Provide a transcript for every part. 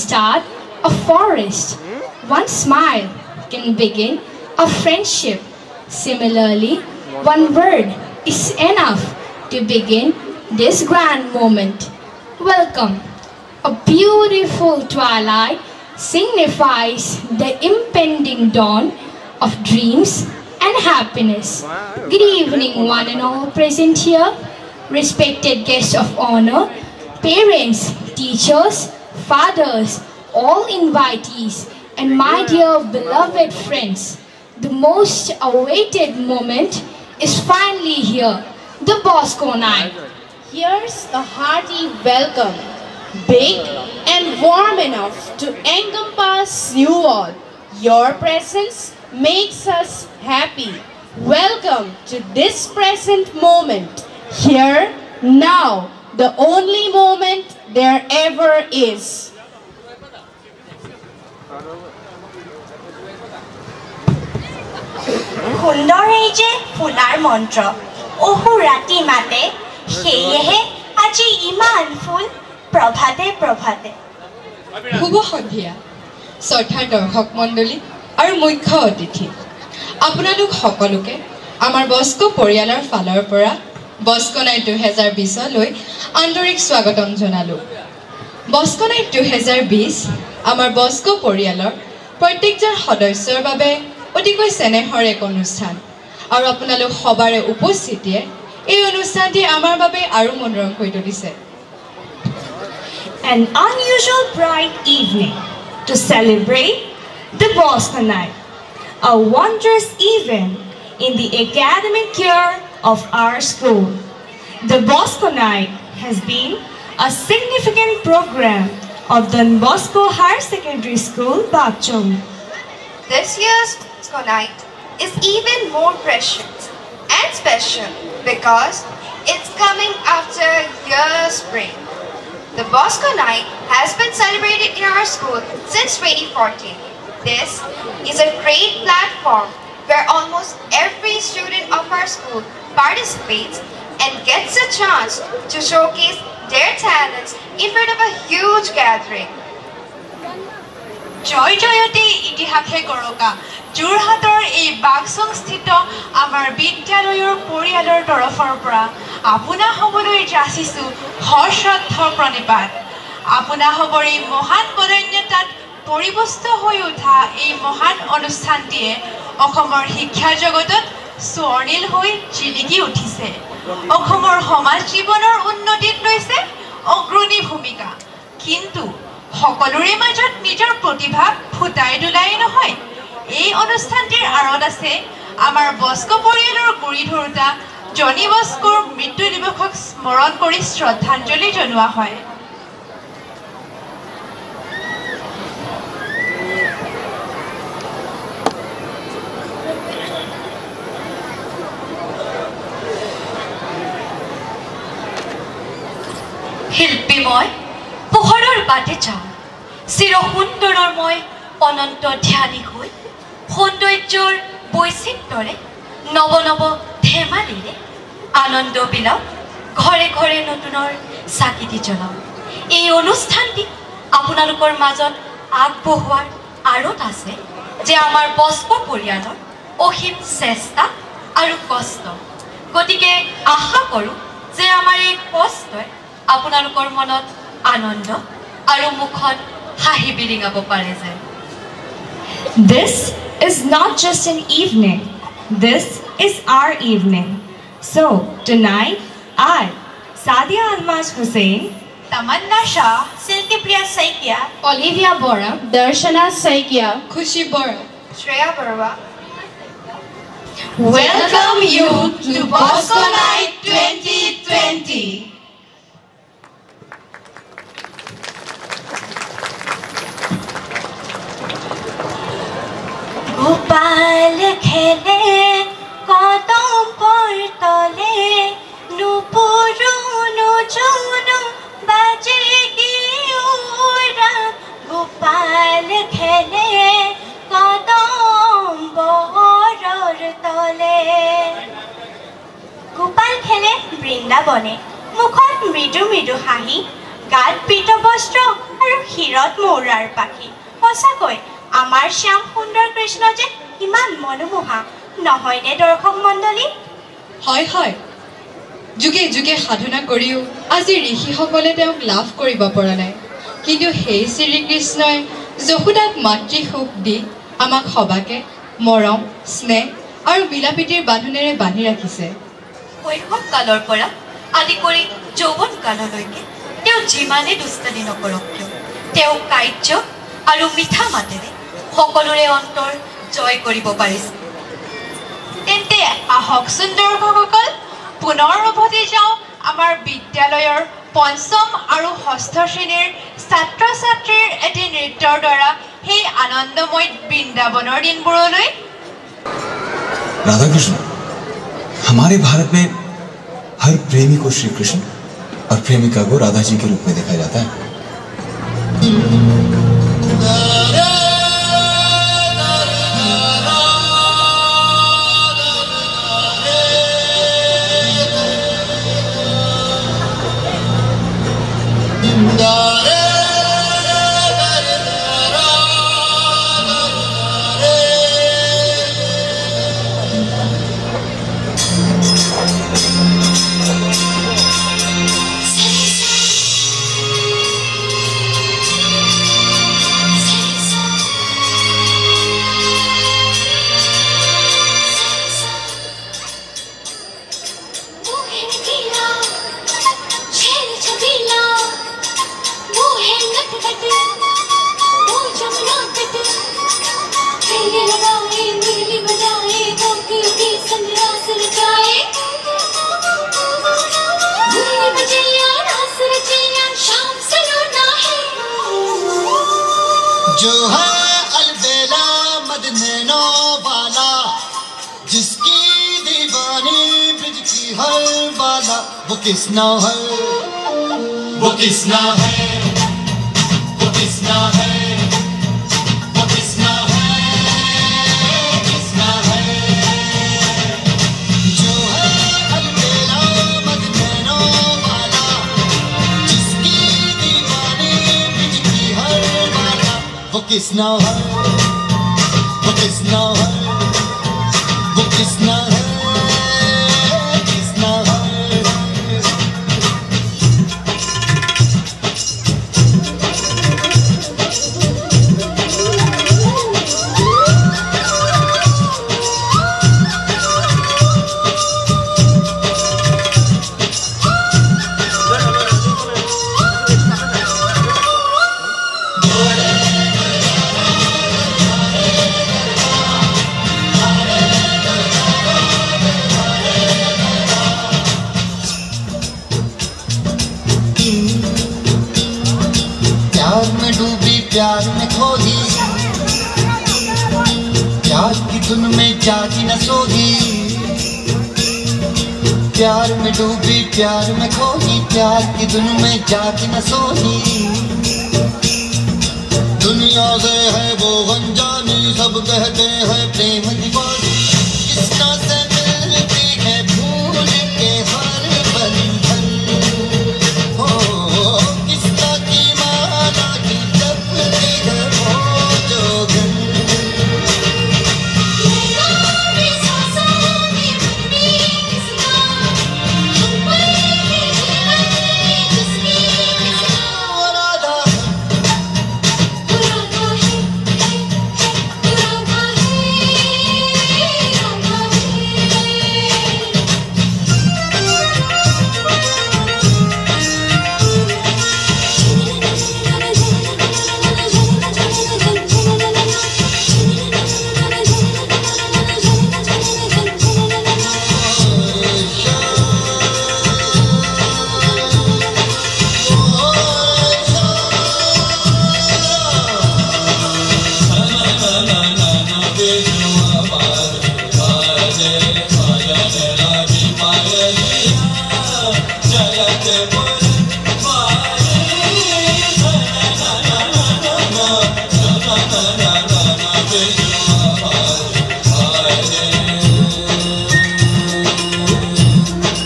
start a forest. One smile can begin a friendship. Similarly, one word is enough to begin this grand moment. Welcome. A beautiful twilight signifies the impending dawn of dreams and happiness. Good evening, one and all present here, respected guests of honor, parents, teachers, fathers, all invitees, and my dear beloved friends. The most awaited moment is finally here, the Bosco Night. Here's a hearty welcome, big and warm enough to encompass you all. Your presence makes us happy. Welcome to this present moment, here, now, the only moment there ever is. সুন্দৰ এই যে ফুলাৰ মন্ত্ৰ অহু ৰাতি মাতে সেয়েহে আজি ইমান ফুল প্ৰভাতে প্ৰভাতে শুভ সন্ধিয়া শ্ৰদ্ধাৰ দৰ্শক মণ্ডলী আৰু মুখ্য অতিথি আপোনালোক সকলোকে আমাৰ বস্কো পৰিয়ালৰ ফালৰ পৰা বস্কো নাইট 2020 লৈ আন্তৰিক স্বাগতম জনালো বস্কো নাইট 2020 আমাৰ বস্কো পৰিয়ালৰ প্ৰত্যেকজন সদস্যৰ বাবে অতিকৈ চেনেহৰ এক অনুষ্ঠান আৰু আপোনালোক সবাৰে উপস্থিতিয়ে এই অনুষ্ঠানটি আমাৰ বাবে আৰু মনোৰম কৰি তুলিছে An unusual bright evening to celebrate the Bosco Night, a wondrous event in the academic year of our school. The Bosco Night has been a significant program of Don Bosco Higher Secondary School, Bakchong. This year's Bosco Night is even more precious and special because it's coming after a year's break. The Bosco Night has been celebrated in our school since 2014. This is a great platform where almost every student of our school participates and gets a chance to showcase their talents in front of a huge gathering. জয় জয়তে ইতিহাসে গৰকা যোৰহাটৰ এই বাগচং স্থিত আমাৰ বিদ্যালয়ৰ পৰিয়ালৰ তৰফৰ পৰা আপোনা হ'বলৈ যাচিছো সশ্ৰদ্ধ প্ৰণিপাত আপোনা হ'বৰ এই মহান বৰেণ্যতাত পৰিবস্ত হৈ উঠা এই মহান অনুষ্ঠানটিয়ে অসমৰ শিক্ষা জগতত স্বৰ্ণিল হৈ জিলিকি উঠিছে অসমৰ সমাজ জীৱনৰ উন্নতিত লৈছে অগ্ৰণী ভূমিকা কিন্তু সকলোৰে মাজত নিজৰ প্ৰতিভা ফুটাই তুলাই নহয় এই অনুষ্ঠানটিৰ আঁৰত আছে আমাৰ বস্কো পৰিয়ালৰ গুৰি ধৰোতা জনি বস্কোৰ মৃত্যু দিৱসক স্মৰণ কৰি শ্ৰদ্ধাঞ্জলি জনোৱা হয় শিল্পী মই পোহৰৰ বাটে যাওঁ চিৰ সুন্দৰৰ মই অনন্ত ধ্যানী হৈ সৌন্দৰ্যৰ বৈচিত্ৰ্যৰে নৱ নৱ ধেমালিৰে আনন্দ বিলাও ঘৰে ঘৰে নতুনৰ চাকিতি জ্বলাওঁ এই অনুষ্ঠানটি আপোনালোকৰ মাজত আগবঢ়োৱাৰ আঁৰত আছে যে আমাৰ বস্কো পৰিয়ালৰ অসীম চেষ্টা আৰু কষ্ট গতিকে আশা কৰোঁ যে আমাৰ এই কষ্টই আপোনালোকৰ মনত আনন্দ আৰু মুখত হাঁহি বিৰিঙাব পাৰে যে This is not just an evening, this is our evening. So, tonight, I, Sadia Almaz Hussain, Tamanna Shah, Silky Priya Saikia, Olivia Bora, Darshana Saikia, খুশি Bora Shreya Barwa, welcome you to Bosco Night 2020. Gopal খেলে কদম পৰতলে নুপুৰু নুজুনু বাজে গিউৰা গোপাল খেলে কদম বৰৰ তলে গোপাল খেলে বৃন্দাবনে মুখত মৃদু মৃদু হাঁহি গাত পীত বস্ত্ৰ আৰু হিৰত মৌৰাৰ পাখি সঁচাকৈ আমাৰ শ্যাম সুন্দৰ কৃষ্ণ যে ইমান মনোমোহা নহয়নে দৰ্শক মণ্ডলী হয় হয় যুগে যুগে সাধনা কৰিও আজি ঋষিসকলে তেওঁক লাভ কৰিব পৰা নাই কিন্তু সেই শ্ৰীকৃষ্ণই যশোদাক মাতৃ সুখ দি আমাক সবাকে মৰম স্নেহ আৰু মিলাপ্ৰীতিৰ বান্ধোনেৰে বান্ধি ৰাখিছে শৈশৱ কালৰ পৰা আদি কৰি যৌৱন কাললৈকে তেওঁ যিমানে দুষ্টানি নকৰক কিয় তেওঁ কাৰ্য আৰু মিঠা মাতেৰে সকলোৰে অন্তৰ জয় কৰিব পাৰিছে তেন্তে আহকচোন দৰ্শকসকল পুনৰ উভতি যাওঁ আমাৰ বিদ্যালয়ৰ পঞ্চম আৰু ষষ্ঠ শ্ৰেণীৰ ছাত্ৰ ছাত্ৰীৰ এটি নৃত্যৰ দ্বাৰা সেই আনন্দময় বৃন্দাবনৰ দিনবোৰলৈ राधा कृष्ण हमारे भारत में हर प्रेमी को श्री कृष्ण और प्रेमिका को राधा जी के रूप में देखा जाता है जो है अलबेला मदनैनो वाला जिसकी दीवानी ब्रिज की हर वाला वो किसना है वो किसना है वो किसना है वो किसना है किसना है जो है अलबेला मदनैनो वाला जिसकी दीवानी ब्रिज की हर वाला वो किसना है वो किसना है वो किसना है किसना है प्यार में डूबी प्यार में खोदी प्यार की धुन में जागी न सोगी प्यार में डूबी प्यार में खोदी प्यार की धुन में जागी न सोगी दुनिया से है वो अनजानी सब कहते हैं प्रेम दीवानी किसना से मिलती है भूल के हर बंधन हो किसना की माला की जपती है वो जोगन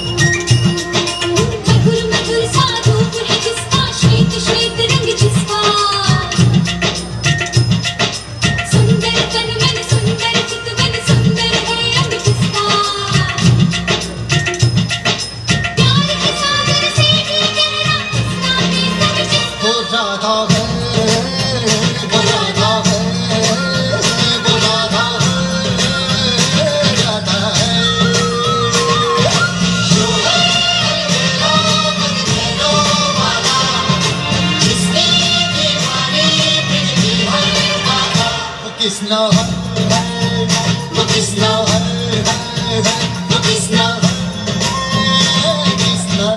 मधुर मधुर सा रूप है जिसका श्वेत श्वेत रंग जिसका Krishna Hare Hare Krishna Hare Krishna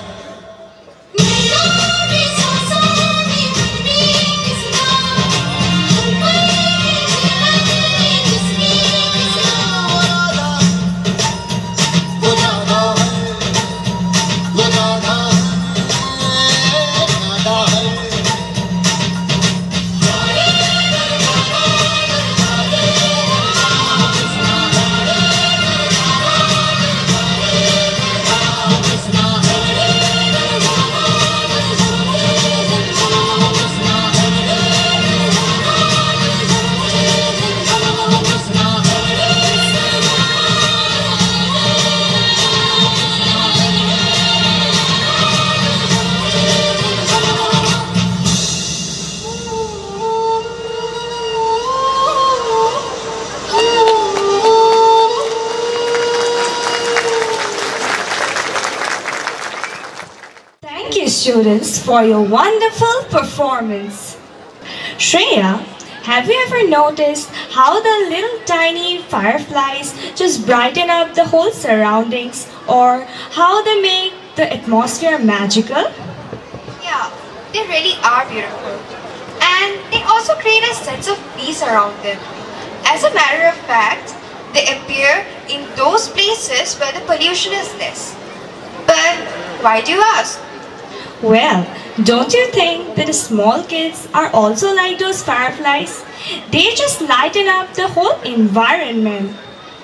Thank you, students, for your wonderful performance. Shreya, have you ever noticed how the little tiny fireflies just brighten up the whole surroundings, or how they make the atmosphere magical? Yeah, they really are beautiful. And they also create a sense of peace around them. As a matter of fact, they appear in those places where the pollution is less. But why do you ask? Well, don't you think that the small kids are also like those fireflies? They just lighten up the whole environment.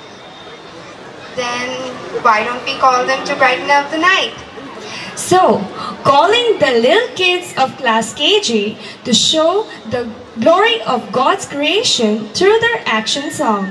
Then why don't we call them to brighten up the night? So, calling the little kids of class KG to show the glory of God's creation through their action song.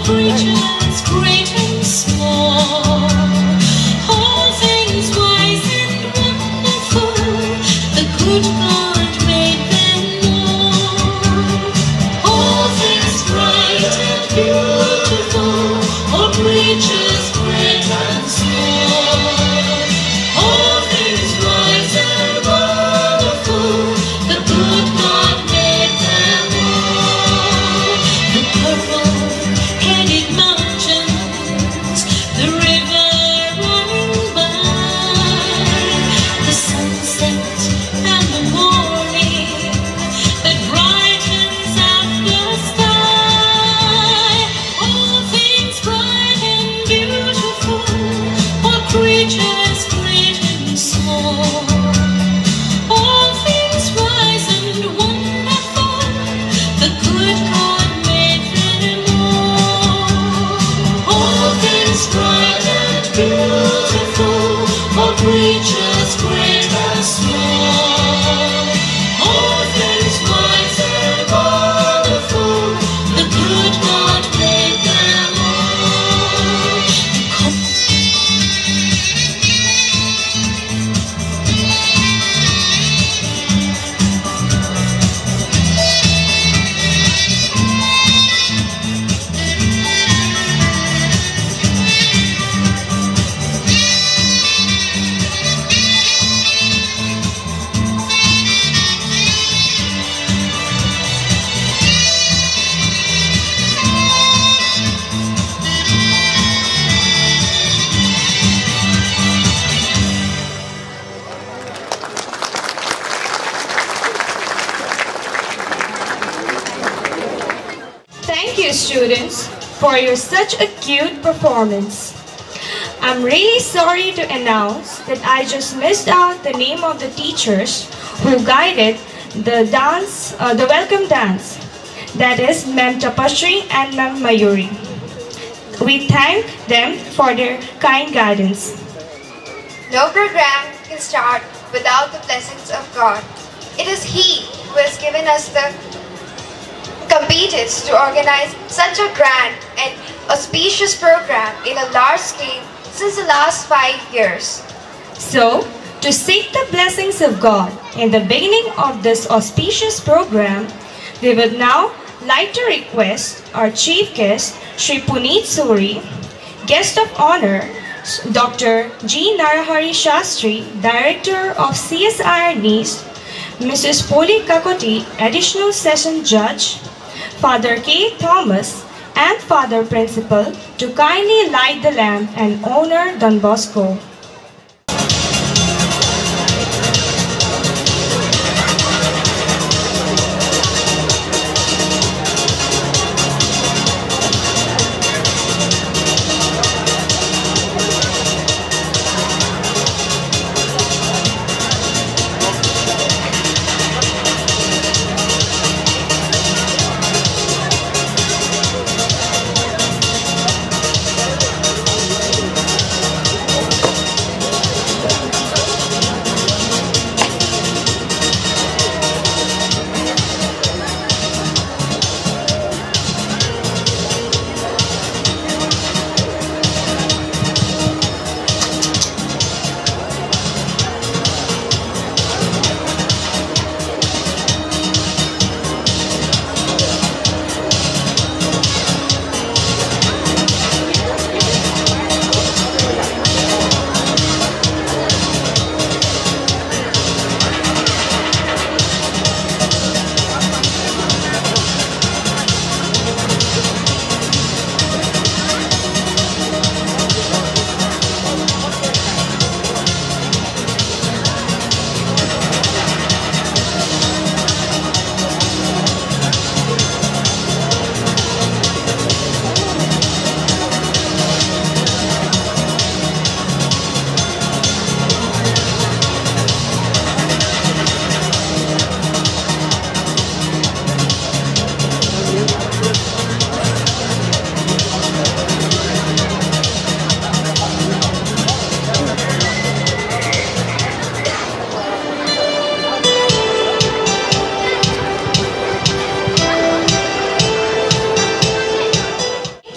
creatures great and small, all things wise and wonderful, the good God made them all. All things bright and beautiful, all creatures great and small, all things wise and wonderful, the good God made them all. The purple-headed mountains, the river running by, the sunset and the morning that brightens up the sky. All things bright and beautiful, all creatures great and small, all things wise and wonderful, the good God made them all. All things bright and beautiful, all creatures great and small, all things wise and wonderful, the good God made them all. Thank you, students, for your such a cute performance. I'm really sorry to announce that I just missed out the name of the teachers who guided the dance, the welcome dance. That is Ma'am Tapashri and Ma'am Mayuri. We thank them for their kind guidance. No program can start without the blessings of God. It is He who has given us the competence to organize such a grand and auspicious program in a large scale since the last 5 years. So, to seek the blessings of God in the beginning of this auspicious program, we would now like to request our chief guest, Sri Puneet Suri, guest of honor, Dr. G. Narahari Shastri, Director of CSIR NIST, Mrs. Poli Kakoti, Additional Session Judge, Father K. Thomas, and Father Principal to kindly light the lamp and honor Don Bosco.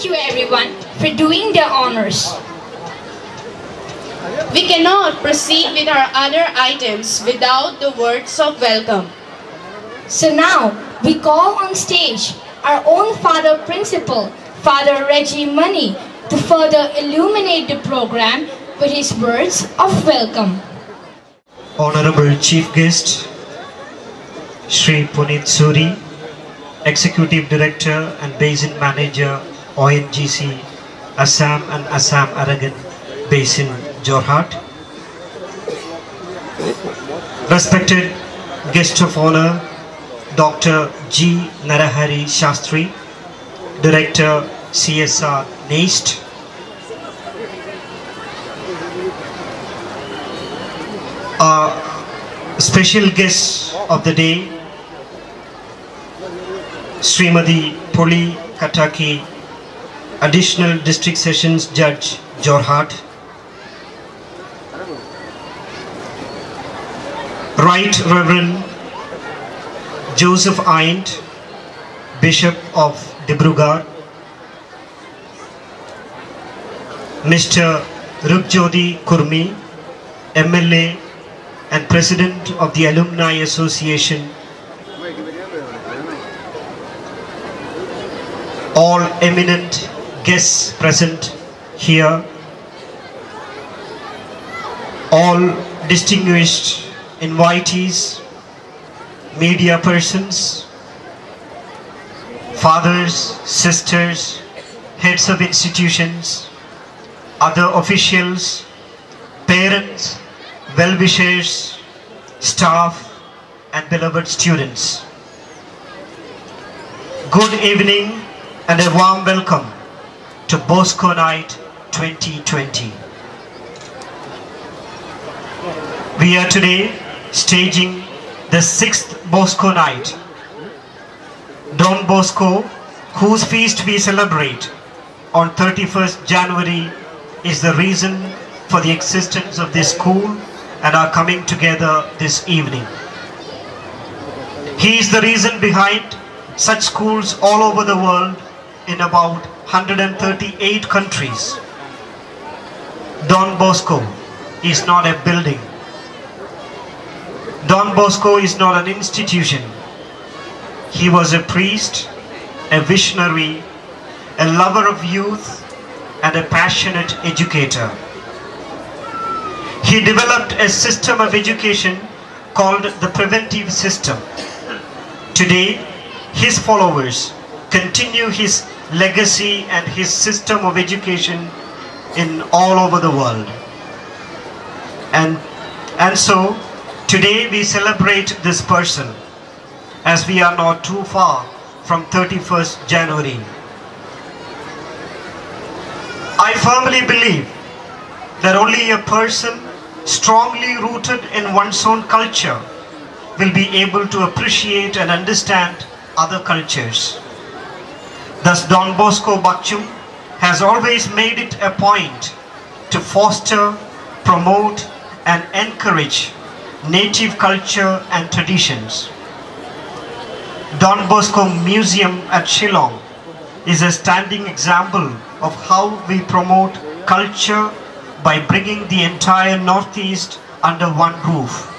you everyone for doing their honors. We cannot proceed with our other items without the words of welcome. So now, we call on stage our own Father Principal, Father Reggie Money, to further illuminate the program with his words of welcome. Honorable Chief Guest, Shri Puneet Suri, Executive Director and Basin Manager, ONGC, Assam and Assam Aragan Basin, Jorhat. Respected Guest of Honor, Dr. G. Narahari Shastri, Director, CSR, NAST. Our special guest of the day, Srimati Poli Kataki, Additional District Sessions Judge, Jorhat. Right Reverend Joseph Aint, Bishop of Dibrugarh. Mr. Rugjodi Kurmi, MLA and President of the Alumni Association. All eminent guests present here. All distinguished invitees, media persons, fathers, sisters, heads of institutions, other officials, parents, well-wishers, staff, and beloved students. Good evening and a warm welcome to Bosco Night 2020. We are today staging the 6th Bosco Night. Don Bosco, whose feast we celebrate on 31st January, is the reason for the existence of this school and our coming together this evening. He is the reason behind such schools all over the world in about 138 countries. Don Bosco is not a building. Don Bosco is not an institution. He was a priest, a visionary, a lover of youth, and a passionate educator. He developed a system of education called the preventive system. Today, his followers continue his legacy and his system of education in all over the world. And so, today we celebrate this person as we are not too far from 31st January. I firmly believe that only a person strongly rooted in one's own culture will be able to appreciate and understand other cultures. Thus, Don Bosco Bakchum has always made it a point to foster, promote, and encourage native culture and traditions. Don Bosco Museum at Shillong is a standing example of how we promote culture by bringing the entire Northeast under one roof.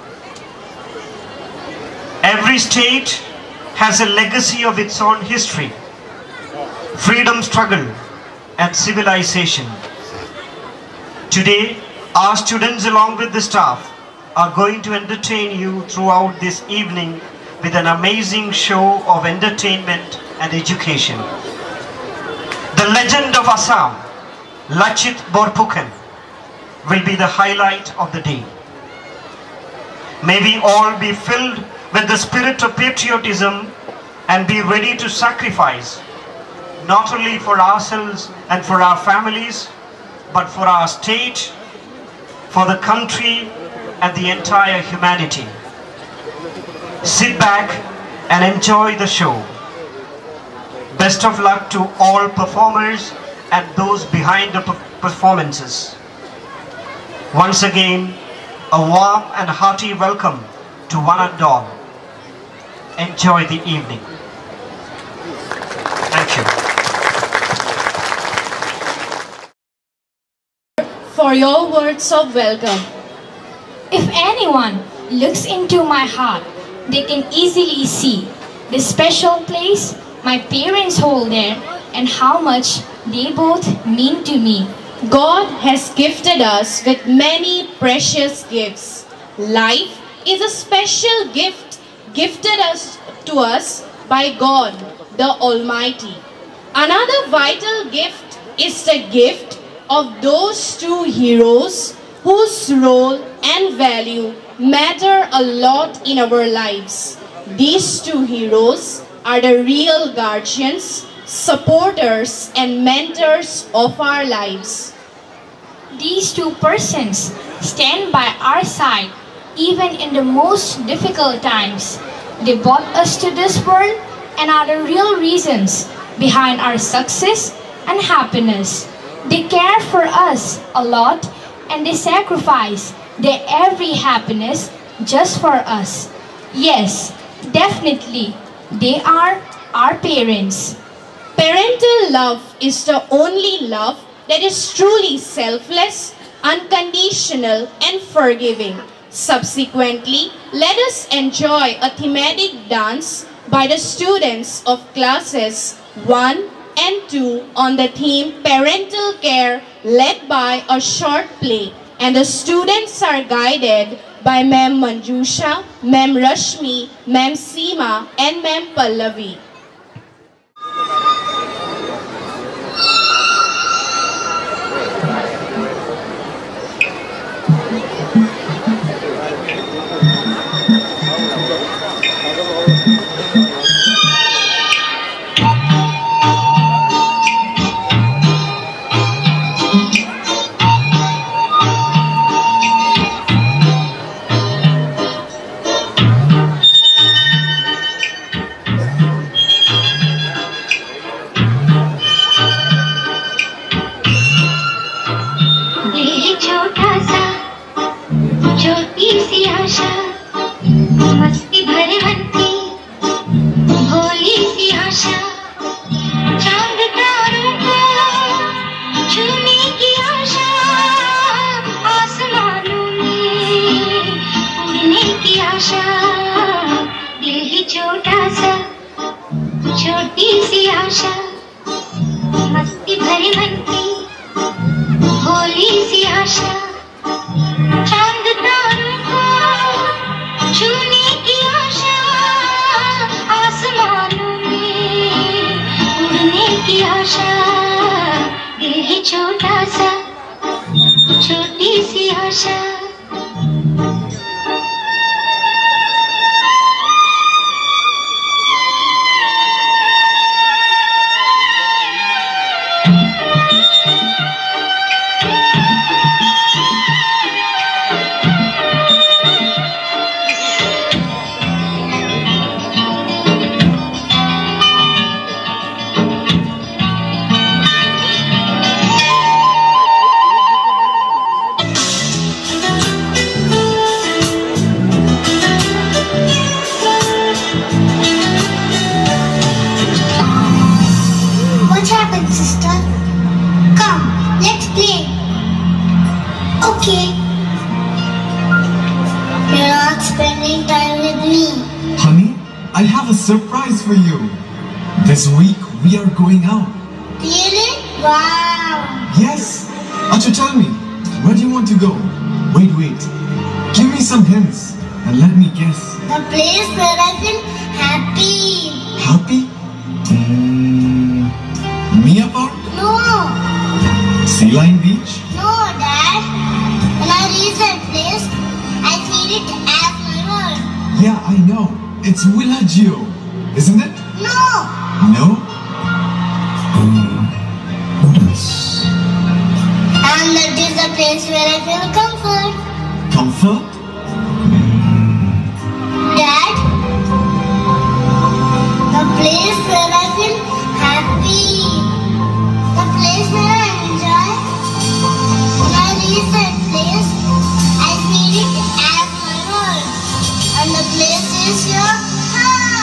Every state has a legacy of its own history, freedom struggle, and civilization. Today, our students along with the staff are going to entertain you throughout this evening with an amazing show of entertainment and education. The legend of Assam, Lachit Borphukan, will be the highlight of the day. May we all be filled with the spirit of patriotism and be ready to sacrifice, not only for ourselves and for our families, but for our state, for the country, and the entire humanity. Sit back and enjoy the show. Best of luck to all performers and those behind the performances. Once again, a warm and hearty welcome to one and all. Enjoy the evening. Thank you. for your words of welcome. If anyone looks into my heart, they can easily see the special place my parents hold there and how much they both mean to me. God has gifted us with many precious gifts. Life is a special gift gifted to us by God, the Almighty. Another vital gift is the gift of those two heroes whose role and value matter a lot in our lives. These two heroes are the real guardians, supporters, and mentors of our lives. These two persons stand by our side even in the most difficult times. They brought us to this world and are the real reasons behind our success and happiness. They care for us a lot and they sacrifice their every happiness just for us. Yes, definitely, they are our parents. Parental love is the only love that is truly selfless, unconditional, and forgiving. Subsequently, let us enjoy a thematic dance by the students of classes 1 and 2 on the theme Parental Care, led by a short play, and the students are guided by Ma'am Manjusha, Ma'am Rashmi, Ma'am Seema, and Ma'am Pallavi. Surprise for you. This week we are going out. Really? Wow. Yes. Acha, tell me, where do you want to go? Wait. Give me some hints and let me guess. The place where I feel happy. Happy? Mia Park? No. Sea Line Beach? No, Dad. When I reach that place, I feel it as my world. Yeah, I know. It's Villaggio, isn't it? No. No? What else? And that is the place where I feel comfort. Comfort? Dad, the place where I feel happy. The place where I enjoy. When I reach that place, I feel it as my world. And the place is your heart.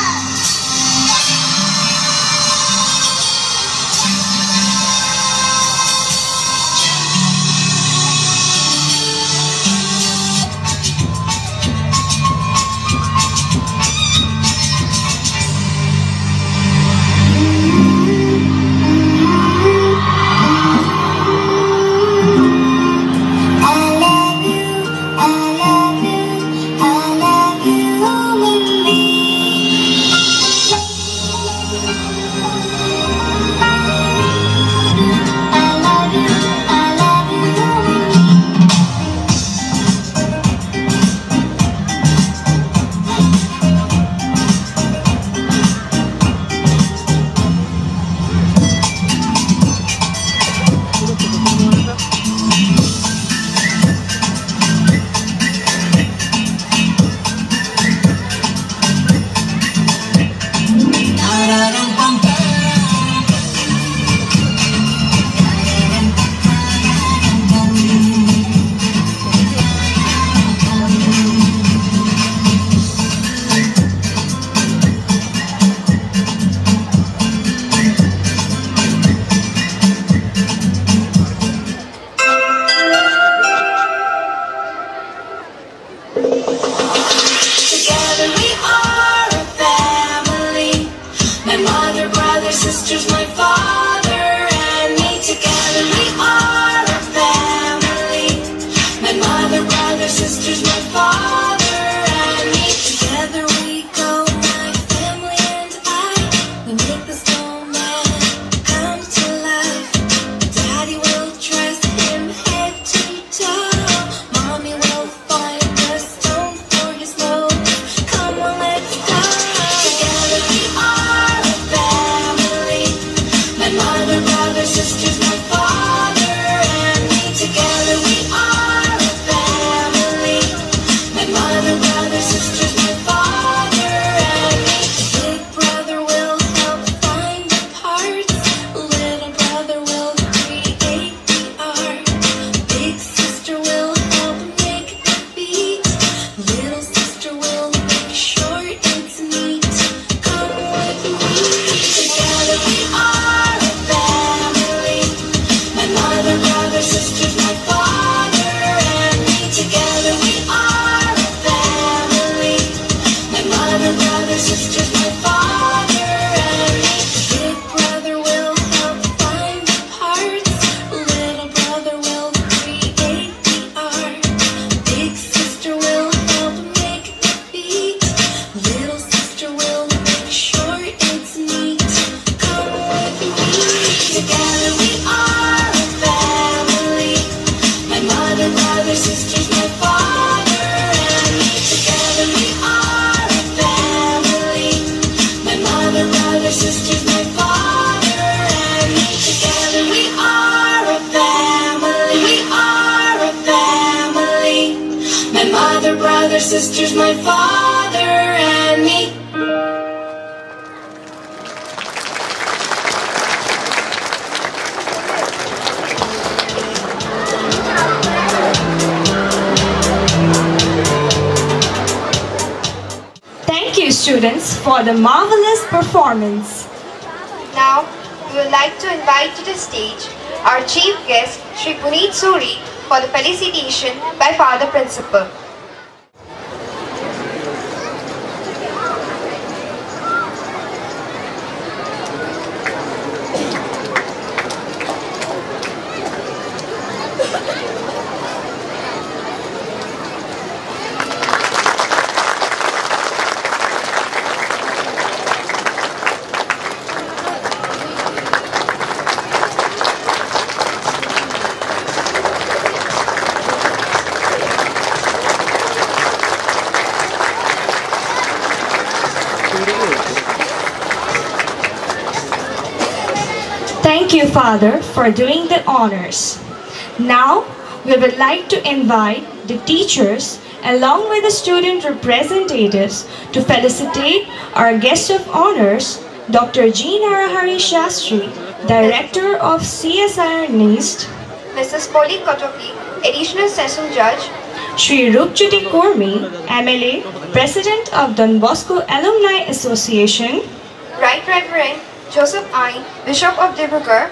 sisters, my father and me. Thank you, students, for the marvelous performance. Now, we would like to invite to the stage our chief guest, Shri Puneet Suri, for the felicitation by Father Principal. Thank you, Father, for doing the honors. Now, we would like to invite the teachers along with the student representatives to felicitate our guest of honors, Dr. G. Narahari Shastri, Director of CSIR NIST, Mrs. Polly Kotoki, Additional Session Judge, Shri Rupjyoti Kurmi, MLA, President of Don Bosco Alumni Association, Right Reverend Joseph Ain, Bishop of Dibrugarh,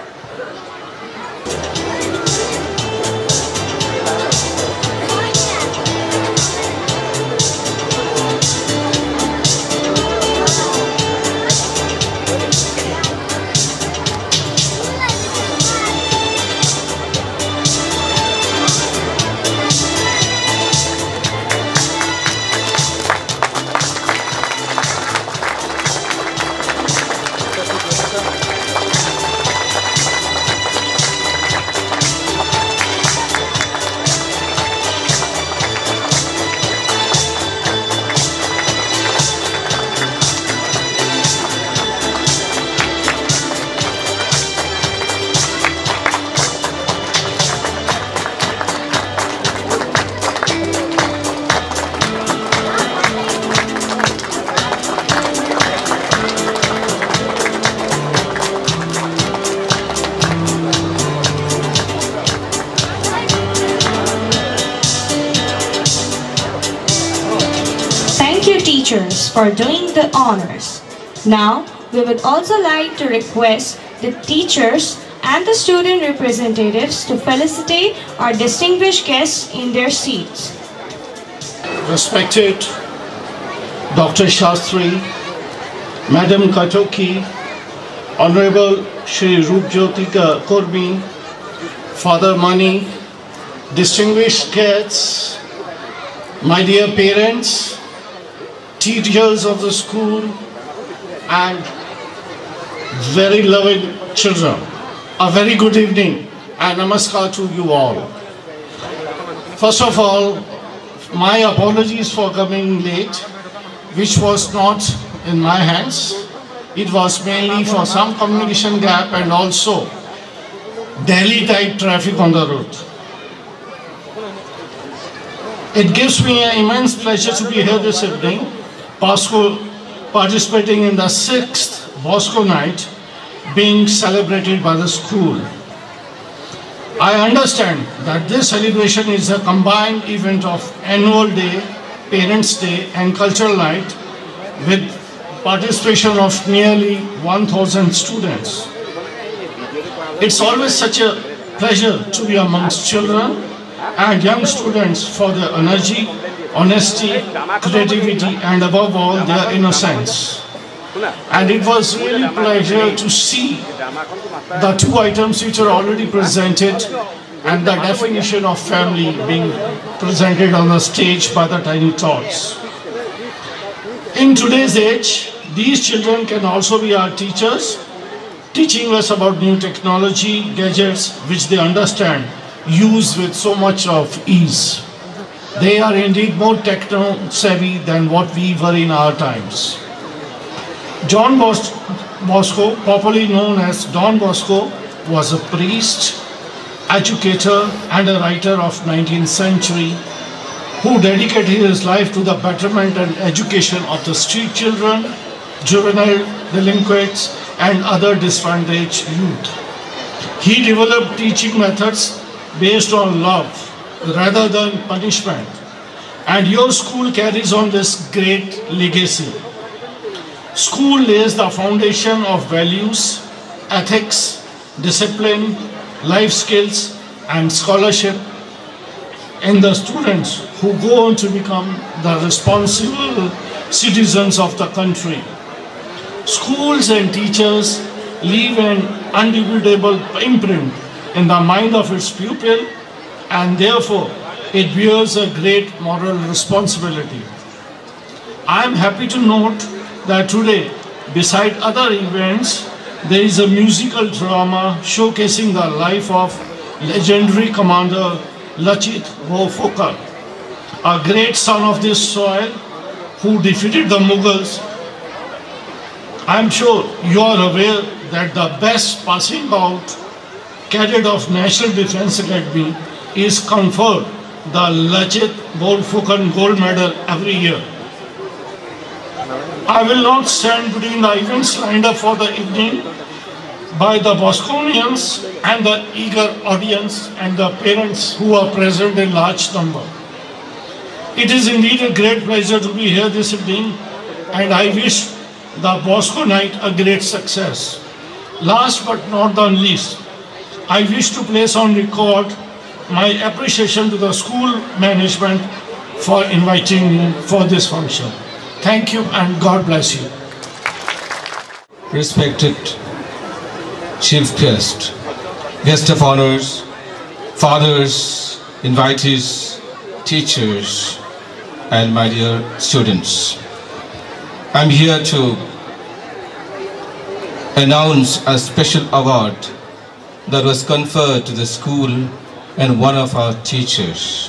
teachers for doing the honors. Now, we would also like to request the teachers and the student representatives to felicitate our distinguished guests in their seats. Respected Dr. Shastri, Madam Katoki, Honorable Shri Rupjyoti Kurmi, Father Mani, distinguished guests, my dear parents, teachers of the school, and very loving children, a very good evening and namaskar to you all. First of all, my apologies for coming late, which was not in my hands. It was mainly for some communication gap and also Delhi type traffic on the road. It gives me an immense pleasure to be here this evening, participating in the 6th Bosco Night being celebrated by the school. I understand that this celebration is a combined event of Annual Day, Parents' Day and Cultural Night with participation of nearly 1,000 students. It's always such a pleasure to be amongst children and young students for their energy, honesty, creativity and above all their innocence. And it was really a pleasure to see the two items which are already presented and the definition of family being presented on the stage by the tiny tots. In today's age, these children can also be our teachers, teaching us about new technology, gadgets which they understand, use with so much of ease. They are indeed more techno-savvy than what we were in our times. John Bosco, popularly known as Don Bosco, was a priest, educator and a writer of 19th century. who dedicated his life to the betterment and education of the street children, juvenile delinquents, and other disadvantaged youth. He developed teaching methods based on love rather than punishment, and your school carries on this great legacy. School lays the foundation of values, ethics, discipline, life skills, and scholarship in the students who go on to become the responsible citizens of the country. Schools and teachers leave an indelible imprint in the mind of its pupil, and therefore it bears a great moral responsibility. I am happy to note that today, beside other events, there is a musical drama showcasing the life of legendary commander Lachit Borphukan, a great son of this soil who defeated the Mughals. I am sure you are aware that the best passing out cadet of National Defence Academy is conferred the Lachit Borphukan Gold Medal every year. I will not stand between the events lined up for the evening by the Bosconians and the eager audience and the parents who are present in large number. It is indeed a great pleasure to be here this evening, and I wish the Bosco Night a great success. Last but not the least, I wish to place on record my appreciation to the school management for inviting me for this function. Thank you and God bless you. Respected Chief Guest, Guest of Honors, Fathers, Invitees, Teachers, and my dear students. I'm here to announce a special award that was conferred to the school and one of our teachers.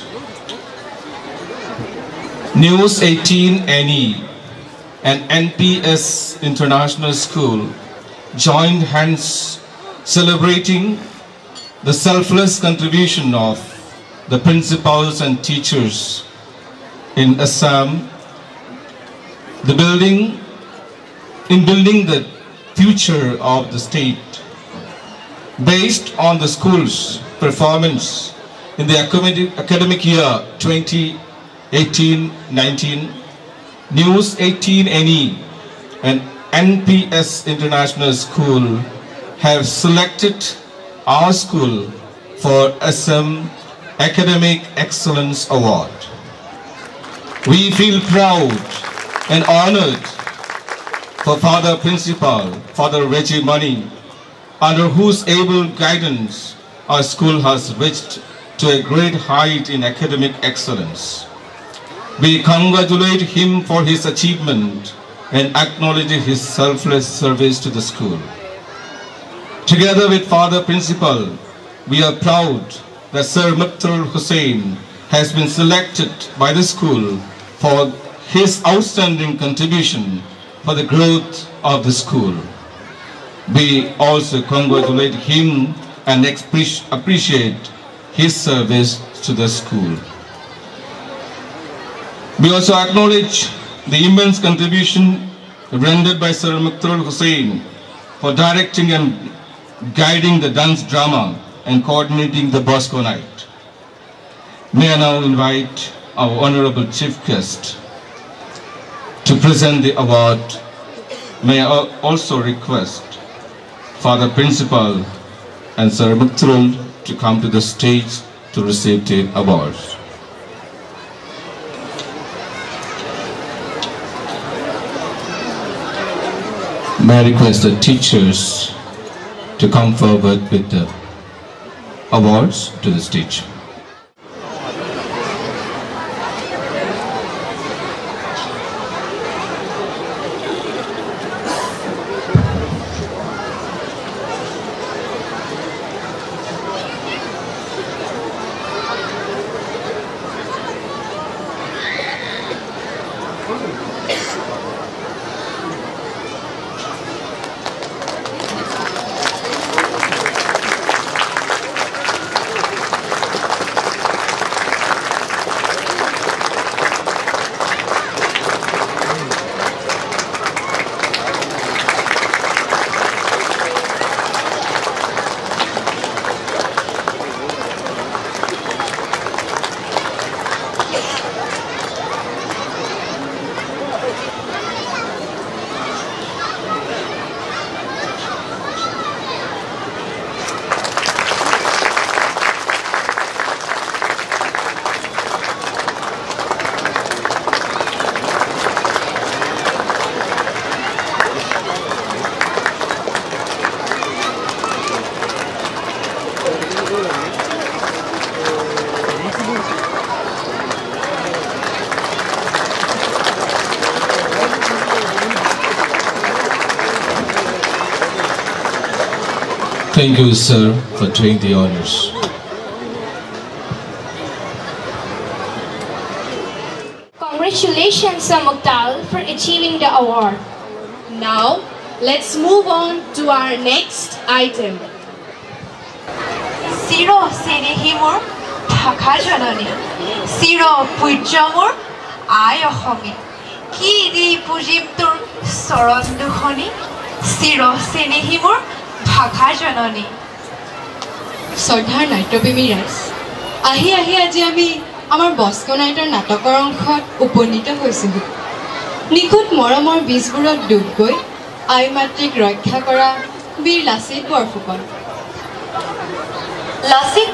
News 18 NE and NPS International School joined hands celebrating the selfless contribution of the principals and teachers in Assam, building the future of the state. Based on the school's performance in the academic year 2018-19, News 18 NE and NPS International School have selected our school for Assam Academic Excellence Award. We feel proud and honored for Father Principal, Father Reggie Money, under whose able guidance our school has reached to a great height in academic excellence. We congratulate him for his achievement and acknowledge his selfless service to the school. Together with Father Principal, we are proud that Sir Mukhtar Hussain has been selected by the school for his outstanding contribution for the growth of the school. We also congratulate him and appreciate his service to the school. We also acknowledge the immense contribution rendered by Sir Mukhtar Hussain for directing and guiding the dance drama and coordinating the Bosco Night. May I now invite our Honorable Chief Guest to present the award. May I also request Father Principal and Sir Mukhtar to come to the stage to receive the award. May I request the teachers to come forward with the awards to the stage. Thank you, sir, for doing the honors. Congratulations, Samuktal, for achieving the award. Now, let's move on to our next item. Siro Senehimur Bhakha-janani, Siro Pujyamur Ai Ahomi, Ki di pujim tur soron dukhoni, Siro Senehimur Bhakha-janani. শ্ৰদ্ধাৰ নাট্যপ্ৰেমী ৰাইজ, আহি আজি আমি আমাৰ Bosco নাইটৰ নাটকৰ অংশত উপনীত হৈছিলোঁ। নিখুঁত মৰমৰ বীজবোৰত ডুব গৈ আই মাতৃক ৰক্ষা কৰা বীৰ লাচিত বৰফুকন। লাচিত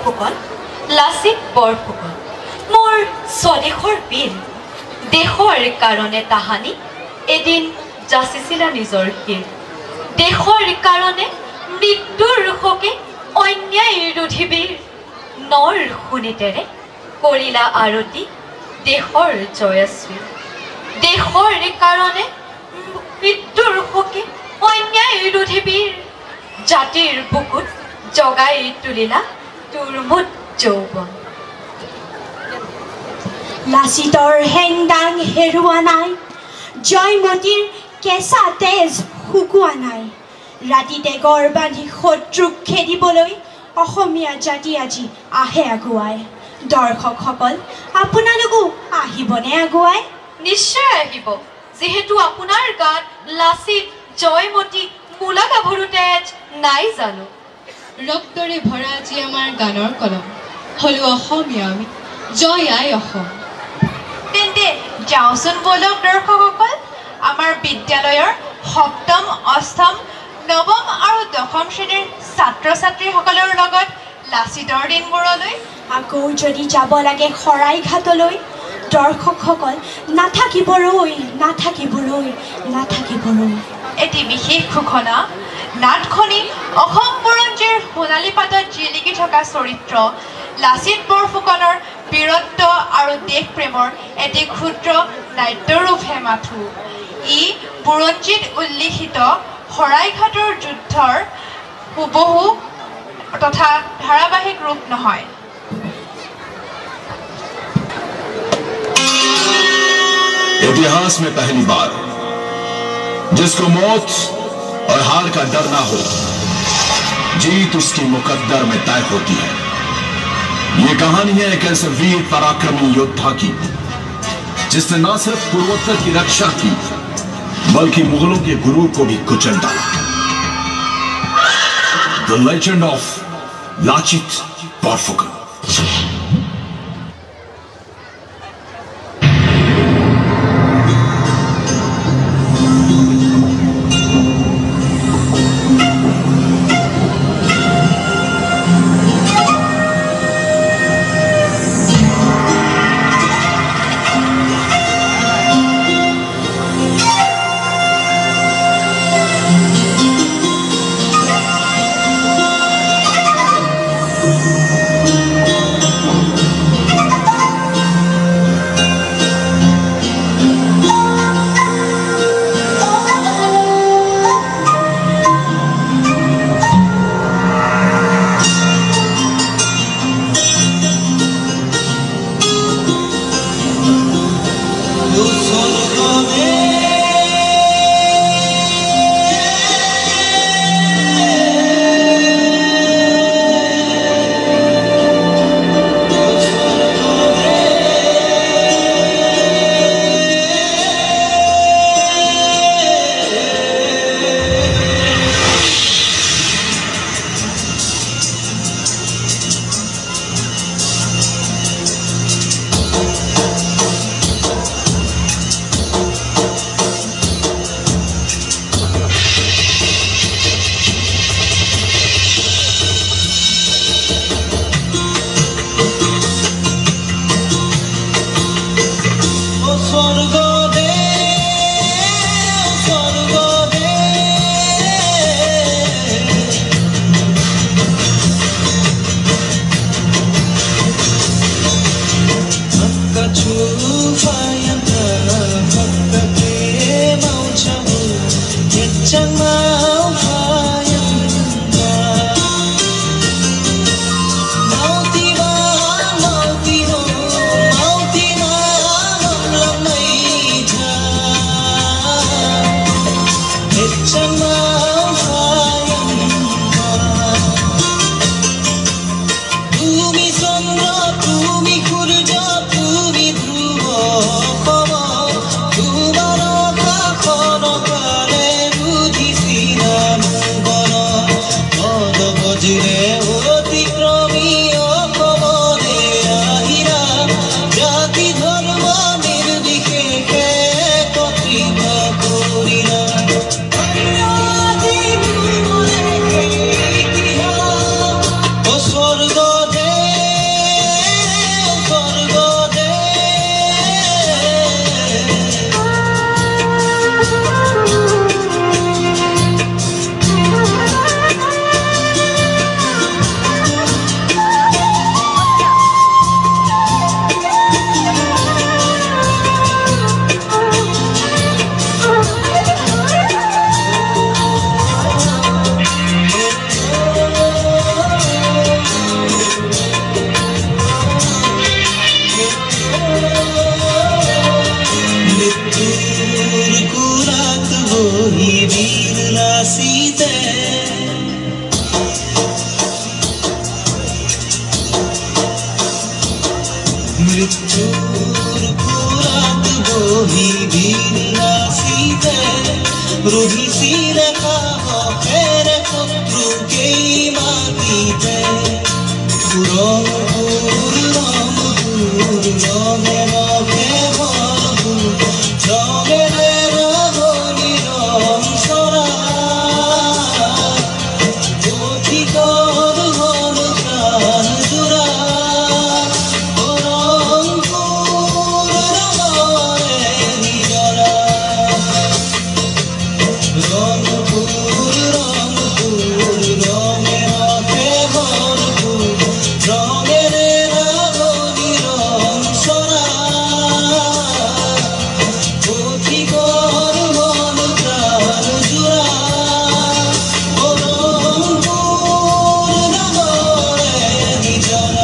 বৰফুকন মোৰ স্বদেশৰ বীৰ, দেশৰ কাৰণে তাহানি এদিন যাচিছিলা নিজৰ শিৰ, দেশৰ কাৰণে মৃত্যুৰ শোকে অন্যায় বিৰোধী বীৰ, নৰ শুনিতেৰে কৰিলা আৰতি দেশৰ জয়শ্ৰী, দেশৰ কাৰণে মৃত্যুৰ শোকে অন্যায় বিৰোধী বীৰ, জাতিৰ বুকুত জগাই তুলিলা তুৰমুদ যৌৱন। লাচিতৰ হেংদাং হেৰুৱা নাই, জয়মতীৰ কেঁচা তেজ শুকোৱা নাই, ৰাতিতে গড় বান্ধি শত্ৰুক খেদিবলৈ অসমীয়া জাতি আজি আহে আগুৱাই। দৰ্শকসকল, আপোনালোকো আহিবনে আগুৱাই? নিশ্চয় আহিব, যিহেতু আপোনাৰ গাত লাচিত, জয়মতী, মূলা গাভৰু তেজ নাই জানো। ৰক্তৰে ভৰা আজি আমাৰ গানৰ কলম, হলো অসমীয়া আমি, জয় আই অসম। তেন্তে যাওঁচোন বলক দৰ্শকসকল, আমাৰ বিদ্যালয়ৰ সপ্তম, অষ্টম, নৱম আৰু দশম শ্ৰেণীৰ ছাত্ৰ ছাত্ৰীসকলৰ লগত লাচিতৰ দিনবোৰলৈ। আকৌ যদি যাব লাগে শৰাইঘাটলৈ, দৰ্শকসকল নাথাকিবলৈ। এটি বিশেষ ঘোষণা, নাটখনি অসম বুৰঞ্জীৰ সোণালী পাতত জিলিকি থকা চৰিত্ৰ লাচিত বৰফুকনৰ বীৰত্ব আৰু দেশ প্ৰেমৰ এটি ক্ষুদ্ৰ নাট্যৰূপহে মাথো। ই বুৰঞ্জীত উল্লিখিত শৰাইঘাটৰ যুদ্ধৰ হুবহু তথা ধাৰাবাহিক ৰূপ নহয়। इतिहास में पहली बार जिसको मौत और हार का डर ना हो, जीत उसकी मुकद्दर में तय होती है। ये कहानी है एक ऐसे वीर पराक्रमी योद्धा की, जिसने न सिर्फ पूर्वोत्तर की रक्षा की, बल्कि मुगलों के गुरूर को भी कुचल डाला। The legend of Lachit Borphukan. মৃত্যুর ফুরাত বহি বিনাশিতে রুধিছিলে সাহসেৰ শত্ৰুকেই মাতিতে ৰংপুৰ ৰংপুৰ ৰঙে ৰঙে ভৰপুৰ ৰঙেৰে ৰঙনি ৰং চৰা অধিকৰ হ'ল প্ৰাণ জোৰা ৰংপুৰ ৰঙৰে নিজৰা ৰংপুৰ ৰংপুৰ ৰঙে ৰঙে ভৰপুৰ ৰঙেৰে ৰঙনি ৰং চৰা অধিকৰ হ'ল প্ৰাণ জোৰা ৰংপুৰ ৰঙৰে নিজৰা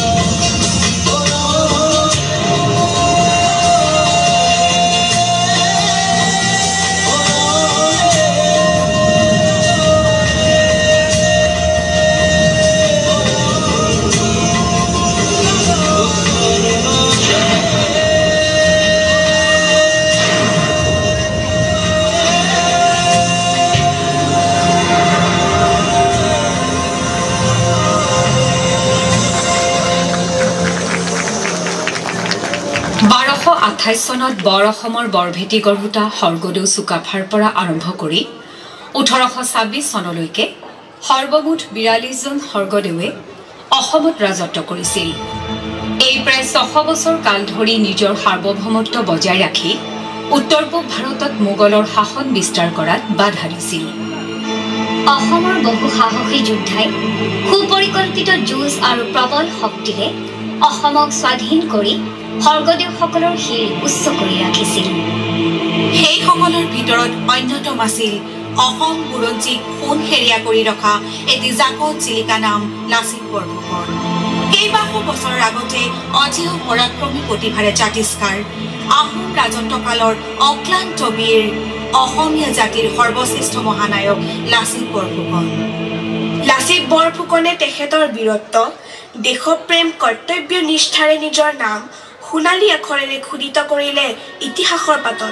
চনত বৰ অসমৰ বৰভেটি গঢ়োতা স্বৰ্গদেউ চুকাফাৰ পৰা আৰম্ভ কৰি 1826 চনলৈকে সৰ্বমুঠ 42 জন স্বৰ্গদেৱে অসমত ৰাজত্ব কৰিছিল। এই প্ৰায় 600 বছৰ কাল ধৰি নিজৰ সাৰ্বভৌমত্ব বজাই ৰাখি উত্তৰ পূব ভাৰতত মোগলৰ শাসন বিস্তাৰ কৰাত বাধা দিছিল। অসমৰ বহু সাহসী যোদ্ধাই সুপৰিকল্পিত যুঁজ আৰু প্ৰবল শক্তিৰে অসমক স্বাধীন কৰি স্বৰ্গদেউসকলৰ শিৰ উচ্চ কৰি ৰাখিছিল। সেইসকলৰ ভিতৰত অন্যতম আছিল অসম বুৰঞ্জীক সোণ হেৰিয়া কৰি ৰখা এটি জাকত জিলিকা নাম লাচিত বৰফুকন। কেইবাশ বছৰৰ আগতে অজেয় পৰাক্ৰমী প্ৰতিভাৰে জাতিষ্কাৰ আহোম ৰাজত্বকালৰ অক্লান্ত বীৰ অসমীয়া জাতিৰ সৰ্বশ্ৰেষ্ঠ মহানায়ক লাচিত বৰফুকন। লাচিত বৰফুকনে তেখেতৰ বীৰত্ব দেশপ্ৰেম কৰ্তব্য নিষ্ঠাৰে নিজৰ নাম সোণালী আখৰেৰে খোদিত কৰিলে ইতিহাসৰ পাতত।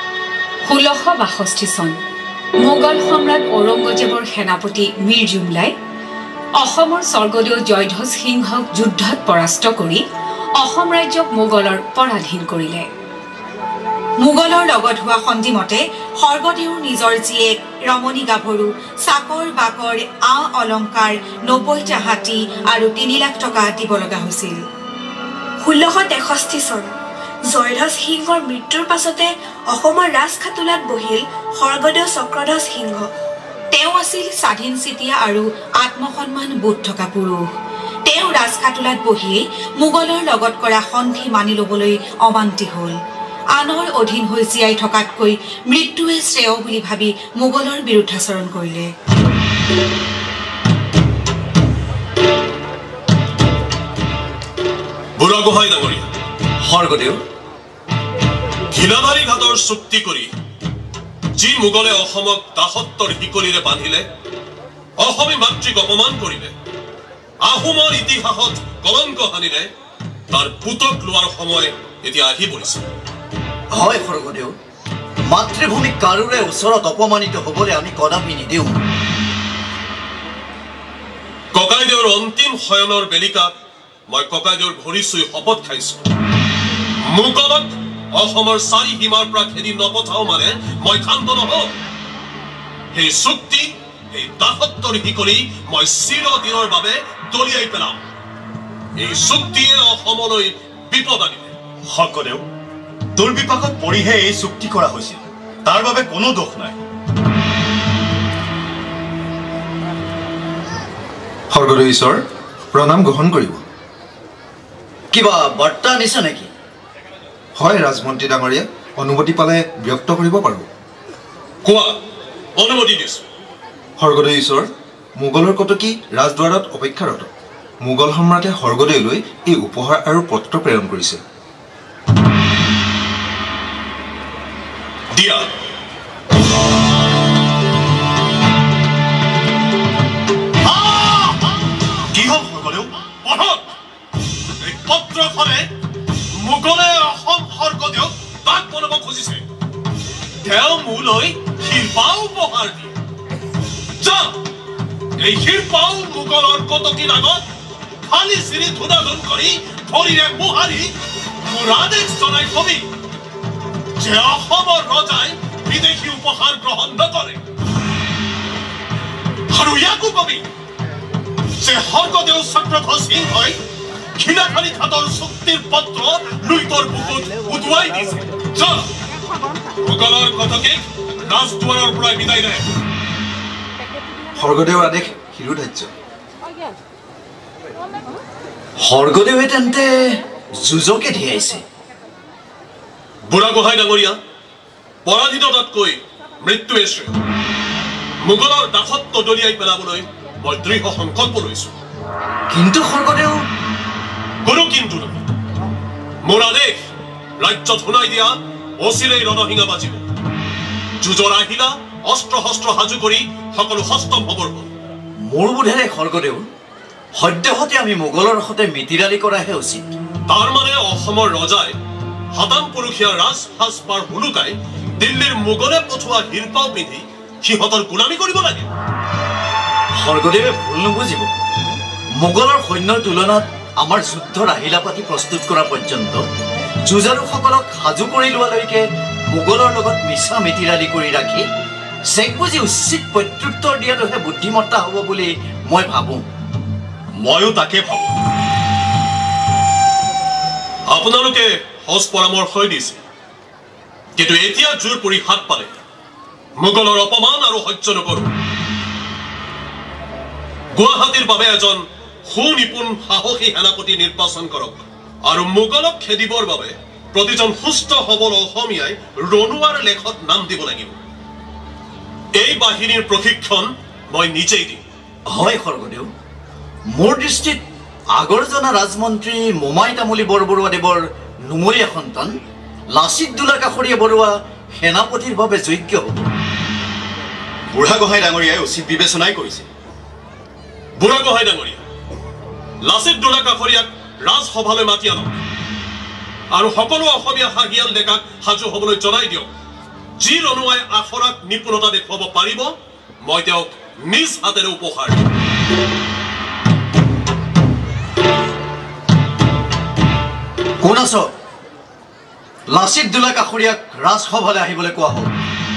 1662 চন মোগল সম্ৰাট ঔৰংগজেবৰ সেনাপতি মীৰ জুমলাই অসমৰ স্বৰ্গদেউ জয়ধ্বজ সিংহক যুদ্ধত পৰাস্ত কৰি অসম ৰাজ্যক মোগলৰ পৰাধীন কৰিলে। মোগলৰ লগত হোৱা সন্ধিমতে স্বৰ্গদেউৰ নিজৰ জীয়েক ৰমণী গাভৰু চাকৰ বাকৰ অলংকাৰ 90টা হাতী আৰু 3 লাখ টকা দিব লগা হৈছিল। 1663 চন জয়ধ্বজ সিংহৰ মৃত্যুৰ পাছতে অসমৰ ৰাজখাটোলাত বহিল স্বৰ্গদেউ চক্ৰধ্বজ সিংহ। তেওঁ আছিল স্বাধীন চিতিয়া আৰু আত্মসন্মান বোধ থকা পুৰুষ। তেওঁ ৰাজখাটোলাত বহিয়েই মোগলৰ লগত কৰা সন্ধি মানি ল'বলৈ অমান্তি হ'ল। আনৰ অধীন হৈ জীয়াই থকাতকৈ মৃত্যুৱে শ্ৰেয় বুলি ভাবি মোগলৰ বিৰুদ্ধাচৰণ কৰিলে। বুঢ়াগোহাঁই ডাঙৰীয়া, স্বৰ্গদেউ, ঘিলাবাৰী ঘাটৰ চুক্তি কৰি যি মোগলে অসমক দাসত্বৰ শিকলিৰে বান্ধিলে, অসমী মাতৃক অপমান কৰিলে, আহোমৰ ইতিহাসত কলংক সানিলে, তাৰ পুতক লোৱাৰ সময় এতিয়া আহি পৰিছে। হয় স্বৰ্গদেউ, মাতৃভূমিক কাৰোৰে ওচৰত অপমানিত হ'বলৈ আমি কদাপি নিদিওঁ। ককাইদেউৰ অন্তিম শয়নৰ বেলিকাত মই ককাইদেউৰ ভৰি চুই শপত খাইছো, মোগলক অসমৰ 4 সীমাৰ পৰা খেদি নপঠাও মানে মই ক্ষান্ত নহওঁ। সেই চুক্তি, এই দাসত্বৰ শিকলি মই চিৰদিনৰ বাবে দলিয়াই পেলাম। এই চুক্তিয়ে অসমলৈ বিপদ আনিলে। স্বৰ্গদেউ, দুৰ্বিপাকত পৰিহে এই চুক্তি কৰা হৈছিল, তাৰ বাবে কোনো দোষ নাই। স্বৰ্গদেউ ঈশ্বৰ, প্ৰণাম গ্ৰহণ কৰিব। কিবা বাৰ্তা নিছে নেকি? হয় ৰাজমন্ত্ৰী ডাঙৰীয়া, অনুমতি পালে ব্যক্ত কৰিব পাৰোঁ। কোৱা, অনুমতি দিছোঁ। স্বৰ্গদেউ ঈশ্বৰ, মোগলৰ কটকী ৰাজদুৱাৰত অপেক্ষাৰত। মোগল সম্ৰাটে স্বৰ্গদেউলৈ এই উপহাৰ আৰু পত্ৰ প্ৰেৰণ কৰিছে। দিয়া। কি হ'ল স্বৰ্গদেউ? পঢ়ক। এই পত্ৰখনে লৈ শিল্পাও উপহাৰ দিয়ে যা এই শিল্পাও মোগলৰ কটকীৰ আগত খালি চিৰি ধুনাধুন কৰি ভৰিৰে মোহাৰি মোৰ আদেশ জনাই কবি যে অসমৰ ৰজাই বিদেশী উপহাৰ গ্ৰহণ নকৰে আৰু ইয়াকো কবি যে স্বৰ্গদেউ চক্ৰধ্বজ সিংহই খিলাখালী ঘাটৰ চুক্তিৰ পত্ৰ লুইতৰ বুকুত উদুৱাই দিছে মোগলৰ কটকীক ৰাজদুৱাৰৰ পৰা বিদায় দে স্বৰ্গদেউৰ আদেশ শিৰোধাৰ্য স্বৰ্গদেৱে তেন্তে যুঁজকে ধিয়াইছে বুঢ়াগোহাঁই ডাঙৰীয়া পৰাধীনতাতকৈ মৃত্যুৱে শ্ৰেয় মোগলৰ দাসত্ব দলিয়াই পেলাবলৈ মই দৃঢ় সংকল্প লৈছো কিন্তু স্বৰ্গদেউ কোনো কিন্তু নহয় মোৰ আদেশ ৰাজ্যত শুনাই দিয়া অচিৰেই ৰণসিঙা বাজিব যুঁজৰ আহিলা অস্ত্ৰ শস্ত্ৰ সাজু কৰি সকলো সষ্টম হবৰ হ'ল মোৰ বোধেৰে স্বৰ্গদেউ সদ্যহতে আমি মোগলৰ সৈতে মিতিৰালি কৰাহে উচিত তাৰ মানে অসমৰ ৰজাই হাতাম পুৰুষীয়া ৰাজ সাজপাৰ হুলুকাই দিল্লীৰ মোগলে পঠোৱা শিল্পাও পিন্ধি সিহঁতৰ গোলামী কৰিব লাগে স্বৰ্গদেৱে ভুল নুবুজিব মোগলৰ সৈন্যৰ তুলনাত আমাৰ যুদ্ধৰ আহিলা পাতি প্ৰস্তুত কৰা পৰ্যন্ত যুঁজাৰুসকলক সাজু কৰি লোৱালৈকে মোগলৰ লগত মিছা মিতিৰালি কৰি ৰাখি চেক বুজি উচিত প্ৰত্যুত্তৰ দিয়াটোহে বুদ্ধিমত্তা হ'ব বুলি মই ভাবোঁ ময়ো তাকে ভাবোঁ আপোনালোকে সজ পৰামৰ্শই দিছে কিন্তু এতিয়া জোৰ পৰি হাত পালে মোগলৰ অপমান আৰু সহ্য নকৰোঁ গুৱাহাটীৰ বাবে এজন সুনিপুণ সাহসী সেনাপতি নিৰ্বাচন কৰক আৰু মোগলক খেদিবৰ বাবে প্ৰতিজন সুস্থ সবল অসমীয়াই ৰণুৱাৰ লেখত নাম দিব লাগিব এই বাহিনীৰ প্ৰশিক্ষণ মই নিজেই দিম হয় স্বৰ্গদেউ মোৰ দৃষ্টিত আগৰ জনা ৰাজমন্ত্ৰী মোমাই তামুলী বৰবৰুৱাদেৱৰ নুমলীয়া সন্তান লাচিত দুলা কাষৰীয়া বৰুৱা সেনাপতিৰ বাবে যোগ্য হ'ব বুঢ়াগোহাঁই ডাঙৰীয়াই উচিত বিবেচনাই কৰিছে বুঢ়াগোহাঁই ডাঙৰীয়া লাচিত দুলা কাষৰীয়াক ৰাজসভালৈ মাতি আনক আৰু সকলো অসমীয়া হাঁহিয়াল ডেকাক সাজু হ'বলৈ জনাই দিয়ক যি ৰণুৱাই আখৰাক নিপুণতা দেখুৱাব পাৰিব মই তেওঁক নিজ হাতেৰে উপহাৰ দিম কোন আছ লাচিত দুলা কাষৰীয়াক ৰাজসভালৈ আহিবলৈ কোৱা হ'ল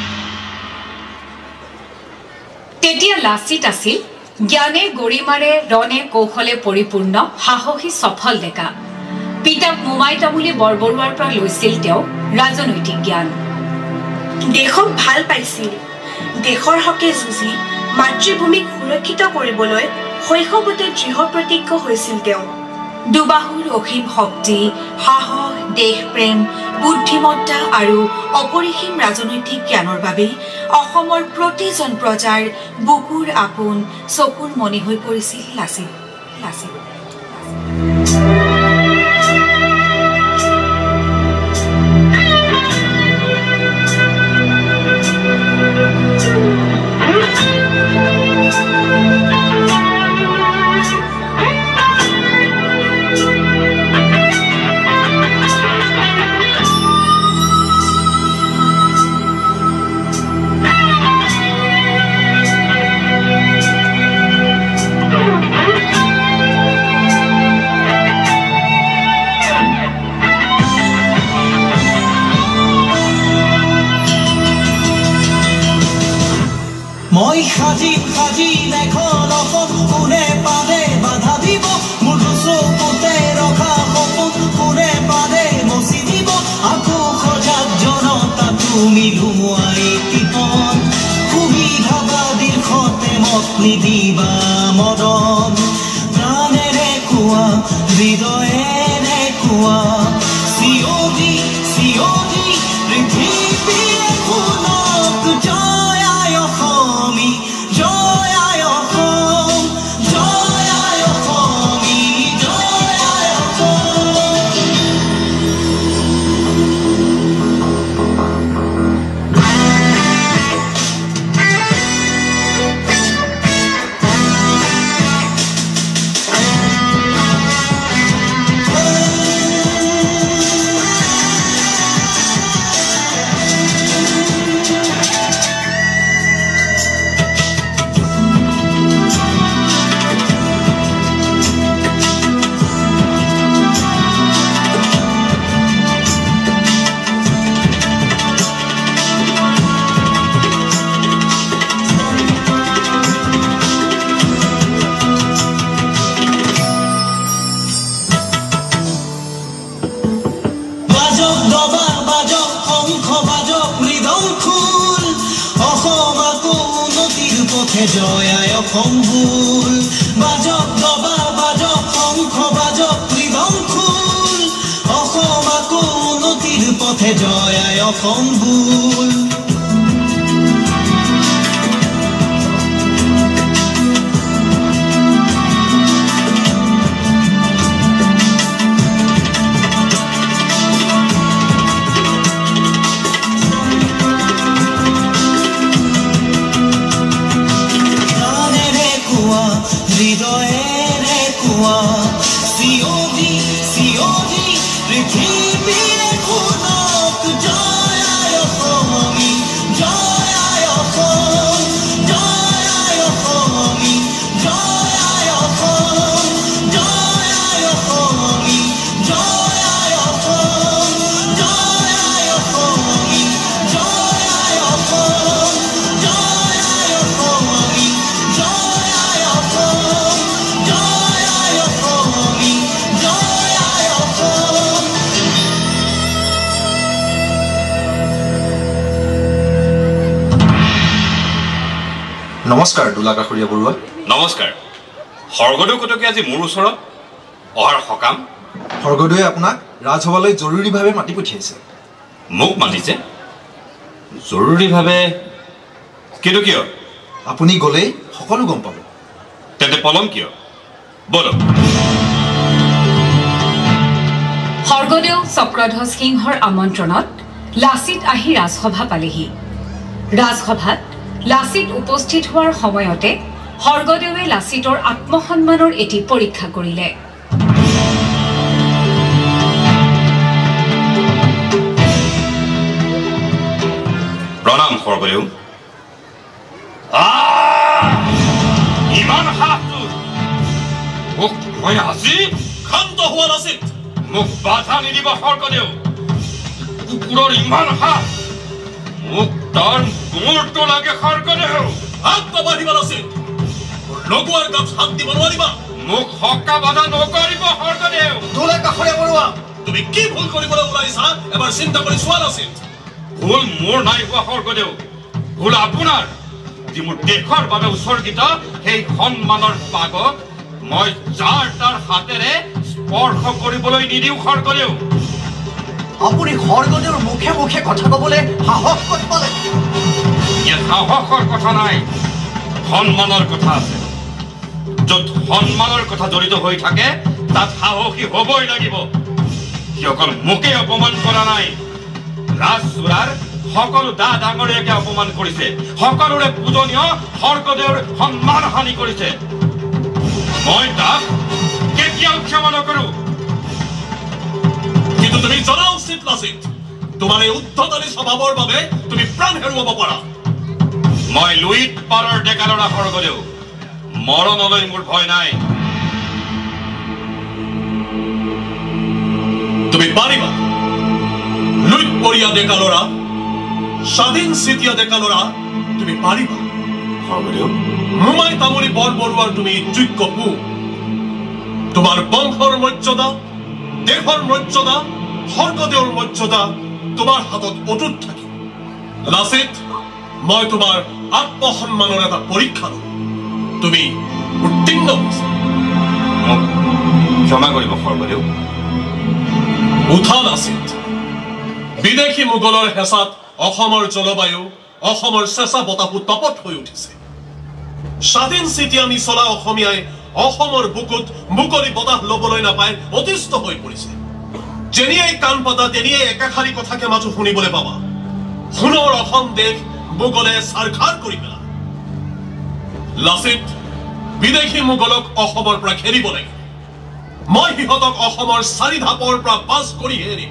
তেতিয়া লাচিত আছিল জ্ঞানে গৰিমাৰে ৰণে কৌশলে পৰিপূৰ্ণ সাহসী সফল ডেকা পিতাক মোমাই তামুলী বৰবৰুৱাৰ পৰা লৈছিল তেওঁ ৰাজনৈতিক জ্ঞান দেশক ভাল পাইছিল দেশৰ হকে যুঁজি মাতৃভূমিক সুৰক্ষিত কৰিবলৈ শৈশৱতে দৃঢ় প্ৰতিজ্ঞ হৈছিল তেওঁ দুবাহুৰ অসীম শক্তি সাহস দেশ প্ৰেম বুদ্ধিমত্তা আৰু অপৰিসীম ৰাজনৈতিক জ্ঞানৰ বাবে অসমৰ প্ৰতিজন প্ৰজাৰ বুকুৰ আপোন চকুৰ মণি হৈ পৰিছিল লাচিত মই সাজিম এখন অসম কোনে পালে বাধা দিব মোৰ চকুতে ৰখা সপোন কোনে পালে মচি দিব আকৌ সজাগ জনতা তুমি লুমুৱাই কীৰ্তন সুবিধাবাদীৰ সতে মত নিদিবা মদন প্ৰাণেৰে কোৱা হৃদয়েৰে কোৱা চিঞৰি পৃথিৱীয়ে শুনক জয় আই অসমী জয় আই অসম জয় আই অসমী জয় আই অসম পথে জয় আই অসম ভুল বাজক দবা বাজক শংখ বাজক মৃদং খোল অসম আকৌ উন্নতিৰ পথে জয় আই অসম ভুল হৃদয়েৰে কোৱা চিঞৰি চিঞৰি পৃথিৱীৰে শুনক জয় আই অসমী জয় আই অসম জয় আই অসমী জয় আই অসম জয় আই অসমী জয় আই অসম জয় আই অসমী জয় আই অসম জয় আই অসমী জয় আই অসম নমস্কাৰ দুলা কাষৰীয়া বৰুৱা নমস্কাৰ স্বৰ্গদেউ কটকী আজি মোৰ ওচৰত অহাৰ সকাম স্বৰ্গদেৱে আপোনাক ৰাজসভালৈ জৰুৰীভাৱে মাতি পঠিয়াইছে মোক মাতিছে জৰুৰীভাৱে কিন্তু কিয় আপুনি গ'লেই সকলো গম পাব তেন্তে পলম কিয় বলক স্বৰ্গদেউ চক্ৰধ্বজ সিংহৰ আমন্ত্ৰণত লাচিত আহি ৰাজসভা পালেহি ৰাজসভাত লাচিত উপস্থিত হোৱাৰ সময়তে স্বৰ্গদেৱে লাচিতৰ আত্মসন্মানৰ এটি পৰীক্ষা কৰিলে প্ৰণাম স্বৰ্গদেউ ইমান সাহটো মোক মই আজি শান্ত হোৱা লাচিত মোক বাধা নিদিব স্বৰ্গদেউ কুকুৰৰ ইমান সাহ মোক তাৰ মূৰটো লাগে স্বৰ্গদেউ হাত নাবাঢ়িবা লাচিত লগোৱাৰ গাত হাত দিব নোৱাৰিবা মোক হকা বাধা নকৰিব স্বৰ্গদেউ দুলা কাষৰীয়া বৰুৱা তুমি কি ভুল কৰিবলৈ ওলাইছা এবাৰ চিন্তা কৰি চোৱা লাচিত ভুল মোৰ নাই হোৱা স্বৰ্গদেউ ভুল আপোনাৰ যি মোৰ দেশৰ বাবে উৎসৰ্গিত সেই সন্মানৰ পাগক মই যাৰ তাৰ হাতেৰে স্পৰ্শ কৰিবলৈ নিদিওঁ স্বৰ্গদেউ আপুনি স্বৰ্গদেউৰ মুখে মুখে কথা ক'বলৈ সাহস ক'ত পালে ইয়াত সাহসৰ কথা নাই সন্মানৰ কথা আছে য'ত সন্মানৰ কথা জড়িত হৈ থাকে তাত সাহসী হ'বই লাগিব সি অকল মোকে অপমান কৰা নাই ৰাজচোৰাৰ সকলো দা ডাঙৰীয়াকে অপমান কৰিছে সকলোৰে পূজনীয় স্বৰ্গদেউৰ সন্মান হানি কৰিছে মই তাক কেতিয়াও ক্ষমা নকৰো কিন্তু তুমি জনা উচিত লাচিত তোমাৰ এই উদ্ধতনী স্বভাৱৰ বাবে তুমি প্ৰাণ হেৰুৱাব পাৰা মই লুইত পাৰৰ ডেকা ল'ৰা স্বৰ্গদেউ মৰণলৈ মোৰ ভয় নাই তুমি পাৰিবা লুইত পৰীয়া ডেকা ল'ৰা স্বাধীন চিতিয়া ডেকা ল'ৰা তুমি পাৰিবা স্বৰ্গদেউ মোমাই তামুলী বৰবৰুৱাৰ তুমি যোগ্য পু তোমাৰ বংশৰ মৰ্যাদা দেশৰ মৰ্যাদা স্বৰ্গদেউৰ মৰ্যাদা তোমাৰ হাতত অটুট থাকিব লাচিত মই তোমাৰ আত্মসন্মানৰ এটা পৰীক্ষা লম তুমি উত্তীৰ্ণ হৈছা মোক ক্ষমা কৰিব স্বৰ্গদেউ উঠা লাচিত বিদেশী মোগলৰ হেঁচাত অসমৰ জলবায়ু অসমৰ চেঁচা বতাহো তপত হৈ উঠিছে স্বাধীন চিতিয়া মিছলা অসমীয়াই অসমৰ বুকুত মুকলি বতাহ ল'বলৈ নাপাই অতিষ্ঠ হৈ পৰিছে যেনিয়াই কাণ পাতা তেনিয়াই একাষাৰী কথাকে মাথো শুনিবলৈ পাবা সোণৰ অসম দেশ মোগলে চাৰখাৰ কৰি পেলা লাচিত বিদেশী মোগলক অসমৰ পৰা খেদিব লাগে মই সিহঁতক অসমৰ চাৰি ধাপৰ পৰা পাছ কৰিহে এৰিম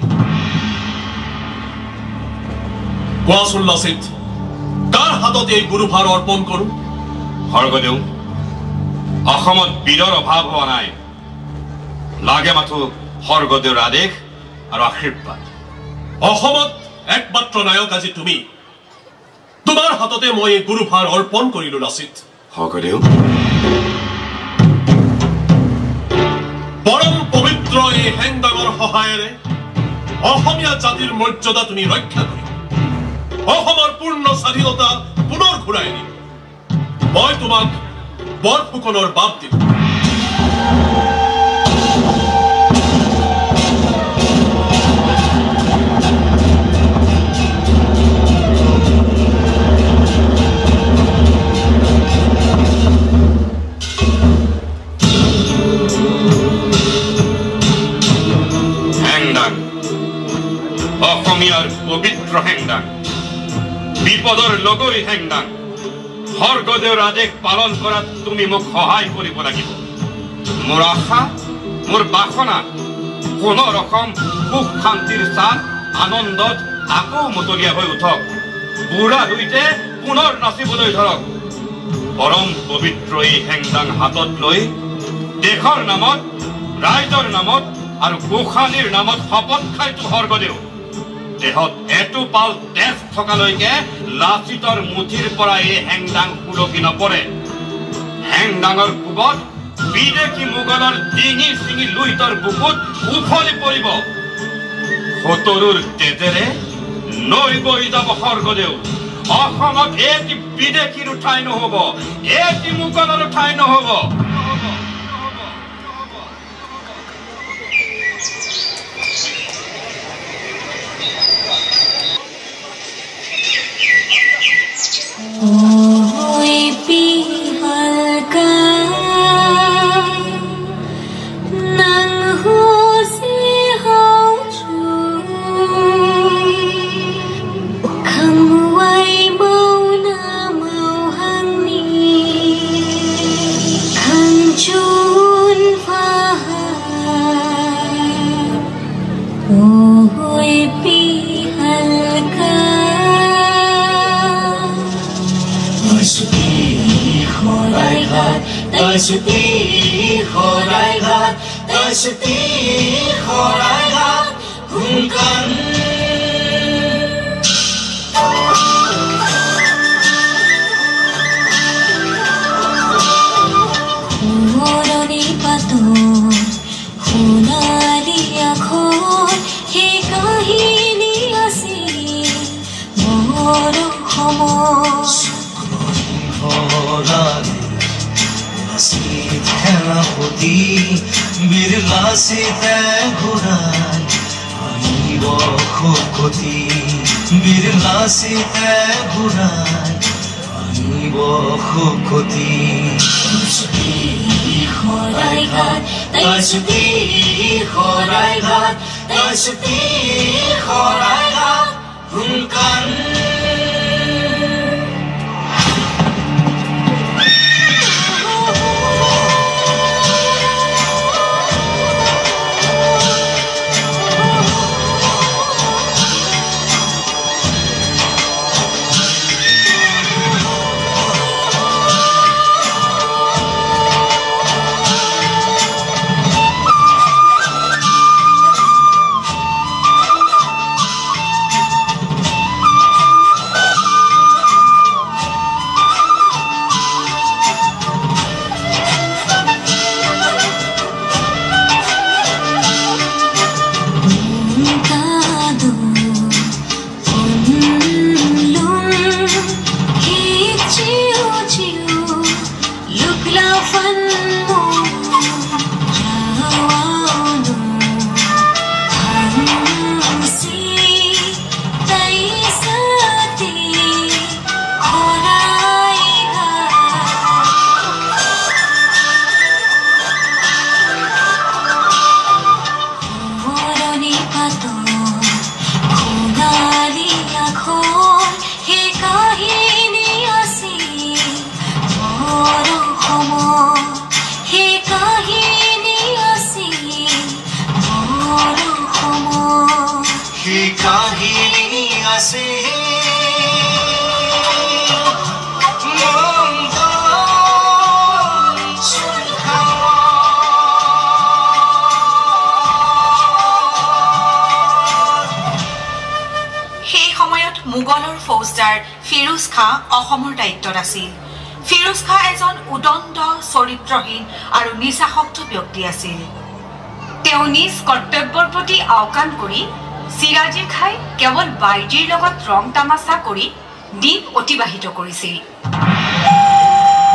কোৱাচোন লাচিত কাৰ হাতত এই গুৰুভাৰ অৰ্পণ কৰোঁ স্বৰ্গদেউ অসমত বীৰৰ অভাৱ হোৱা নাই লাগে মাথো স্বৰ্গদেউৰ আদেশ আৰু আশীৰ্বাদ অসমত একমাত্ৰ নায়ক আজি তুমি তোমাৰ হাততে মই এই গুৰুভাৰ অৰ্পণ কৰিলো লাচিত স্বৰ্গদেউ পৰম পবিত্ৰ এই হেংদাঙৰ সহায়েৰে অসমীয়া জাতিৰ মৰ্যাদা তুমি ৰক্ষা কৰি অসমৰ পূৰ্ণ স্বাধীনতা পুনৰ ঘূৰাই দিম মই তোমাক বৰফুকনৰ বাপ দিম অসমীয়াৰ পবিত্ৰ হেংদাং বিপদৰ লগৰী হেংদাং স্বৰ্গদেউৰ আদেশ পালন কৰাত তুমি মোক সহায় কৰিব লাগিব মোৰ আশা মোৰ বাসনা কোনো ৰকম সুখ শান্তিৰ চাপ আনন্দত আকৌ মতলীয়া হৈ উঠক বুঢ়া দুইতে পুনৰ নাচিবলৈ ধৰক পৰম পবিত্ৰ এই হেংদাং হাতত লৈ দেশৰ নামত ৰাইজৰ নামত আৰু গোসানীৰ নামত শপত খাইছো স্বৰ্গদেউ দেহত এটোপাল তেজ থকালৈকে লাচিতৰ মুঠিৰ পৰা এই হেংদাং সুলকি নপৰে হেংদাঙৰ কোবত বিদেশী মোগলৰ ডিঙি চিঙি লুইতৰ বুকুত উফলি পৰিব সতৰুৰ তেজেৰে নৈ বৈ যাব স্বৰ্গদেউ অসমত এটি বিদেশীৰ ঠাই নহব এটি মোগলৰ ঠাই নহব Oi pihalka nang hosi hauchu kamwai mauna mauhani kanchun faha oi pihalka Taisuti khorai ghat taisuti khorai ghat hunkan moroni pato hunari akhor he kahini asi moro homor khorai খেলা হতি বিৰলা সীতে ঘূৰাই আনিব সুখতি বিৰলা সীতে ঘূৰাই আনিব সুখতি খৰাই ঘাট তাইচুতি খৰাই ঘাট তাইচুতি খৰাই ঘাট সোনকাল মোগলৰ ফৌজদাৰ ফিৰোজ খাঁ অসমৰ দায়িত্বত আছিল ফিৰোজ খাঁ এজন উদণ্ড চৰিত্ৰহীন আৰু নিচাসক্ত ব্যক্তি আছিল তেওঁ নিজ কৰ্তব্যৰ প্ৰতি আওকাণ কৰি চিৰাজী খাই কেৱল বাইজীৰ লগত ৰং তামাচা কৰি দিন অতিবাহিত কৰিছিল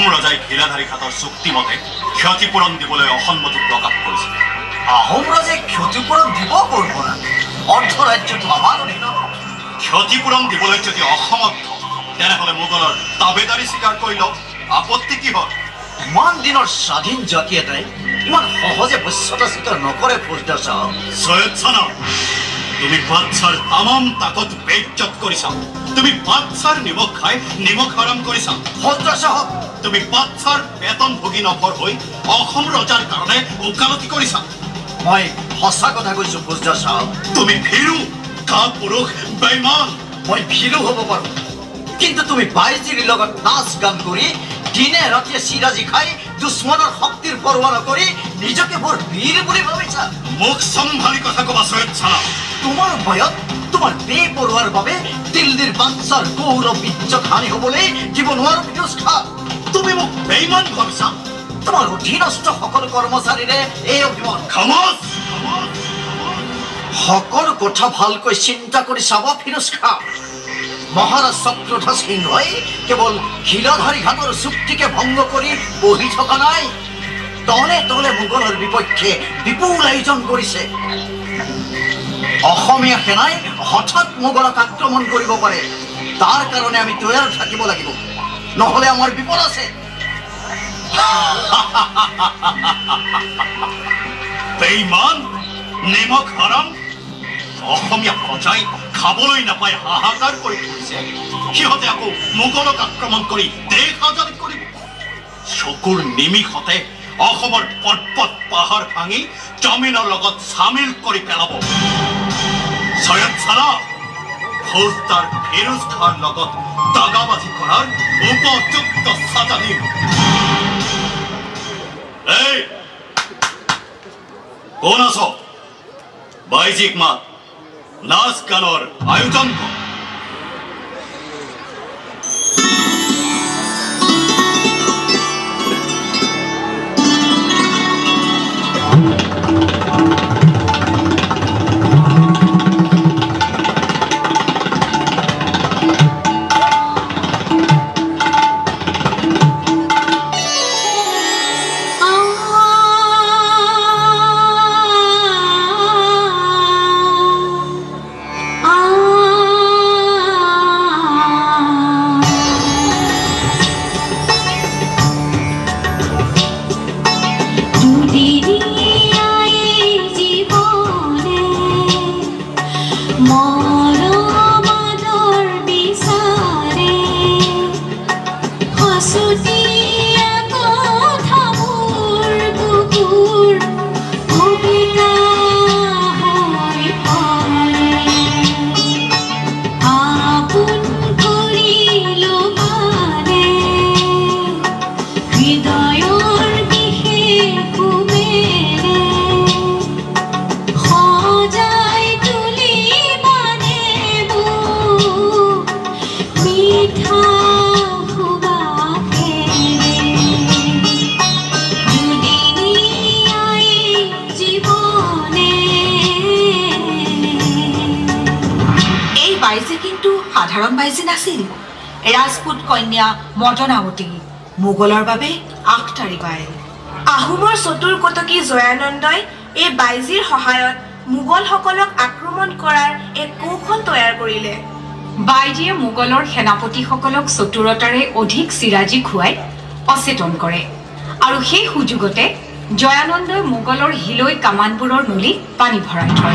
আহোম ৰজাই ঘিলাধাৰী ঘাটৰ চুক্তি মতে ক্ষতিপূৰণ দিবলৈ অসন্মতি প্ৰকাশ কৰিছিল। আহোম ৰজাই ক্ষতিপূৰণ দিব কৰিব না অৰ্ধৰাজ্যটো আমাৰ অধীনত। ক্ষতিপূৰণ দিবলৈ যদি অসমৰ্থ তেনেহ'লে মোগলৰ তাবেদাৰী স্বীকাৰ কৰি লওক, আপত্তি কি হ'ল? ইমান দিনৰ স্বাধীন জাতি এটাই ইমান সহজে বশ্যতা স্বীকাৰ নকৰে ফৌজদাৰ সাহেব। সৈয়দ সানা, তুমি বাদশাৰ তামাম তাকত বেইজ্জত কৰিছা। তুমি বাদশাৰ নিমখ খাই নিমখ হাৰাম কৰিছা। ফৌজদাৰ সাহেব, তুমি বাদশাৰ বেতন ভোগী নফৰ হৈ অসম ৰজাৰ কাৰণে ওকালতি কৰিছা। মই সঁচা কথা কৈছো ফৌজদাৰ সাহেব। তুমি ভীৰু, কাপুৰুষ, বেইমান। মই ভীৰু হ'ব পাৰো, কিন্তু তুমি বাইজিৰ লগত নাচ গান কৰি দিনে ৰাতিয়ে চিৰাজি খাই দুশ্মনৰ শক্তিৰ পৰৱা নকৰি নিজকে বৰ বীৰ বুলি ভাবিছা। মুখ সম্ভালি কথা কবা সৈয়দ সানা। তোমাৰ ভয়ত তোমাৰ বেপৰোৱাৰ বাবে দিল্লীৰ বাদশাৰ গৌৰৱ ইজ্জত হানি হ'বলৈ দিব নোৱাৰো ফিৰোজ খান। তুমি মোক বেইমান ভাবিছা। তোমাৰ অধীনস্থ সকলো কৰ্মচাৰীৰে এই অভিমান। খামোছ, সকলো কথা ভালকৈ চিন্তা কৰি চাবা ফিৰোজ খান। মহাৰাজ চক্ৰধ্বজ সিংহই কেৱল ঘিলাধাৰী ঘাটৰ চুক্তিকে ভংগ কৰি বহি থকা নাই, তলে তলে মোগলৰ বিপক্ষে বিপুল আয়োজন কৰিছে। অসমীয়া সেনাই হঠাৎ মোগলক আক্ৰমণ কৰিব পাৰে, তাৰ কাৰণে আমি তৈয়াৰ থাকিব লাগিব, নহ'লে আমাৰ বিপদ আছে। বেইমান, নিমখ হাৰাম। অসমীয়া প্ৰজাই খাবলৈ নাপাই হাহাকাৰ কৰি ফুৰিছে। সিহঁতে আকৌ মোগলক আক্ৰমণ কৰি দেশ আজাদ কৰিব। চকুৰ নিমিষতে অসমৰ পৰ্বত পাহাৰ ভাঙি জমিনৰ লগত চামিল কৰি পেলাব। সৈয়দ সানা, ফৌজদাৰ ফিৰোজ খানৰ লগত দাগাবাজি কৰাৰ উপযুক্ত সাজা দিম। এই কোন আছ? বাইজিক মাত, নাচ গানৰ আয়োজন কৰ। ৰাজপুত কন্যা মদনাৱতী, মোগলৰ বাবে আগতাৰি বাই। আহোমৰ চতুৰ কটকী জয়ানন্দই এই বাইজিৰ সহায়ত মোগলসকলক আক্ৰমণ কৰাৰ এক কৌশল তৈয়াৰ কৰিলে। বাইজিয়ে মোগলৰ সেনাপতিসকলক চতুৰতাৰে অধিক চিৰাজি খুৱাই অচেতন কৰে, আৰু সেই সুযোগতে জয়ানন্দই মোগলৰ হিলৈ কামানবোৰৰ নলীত পানী ভৰাই থয়।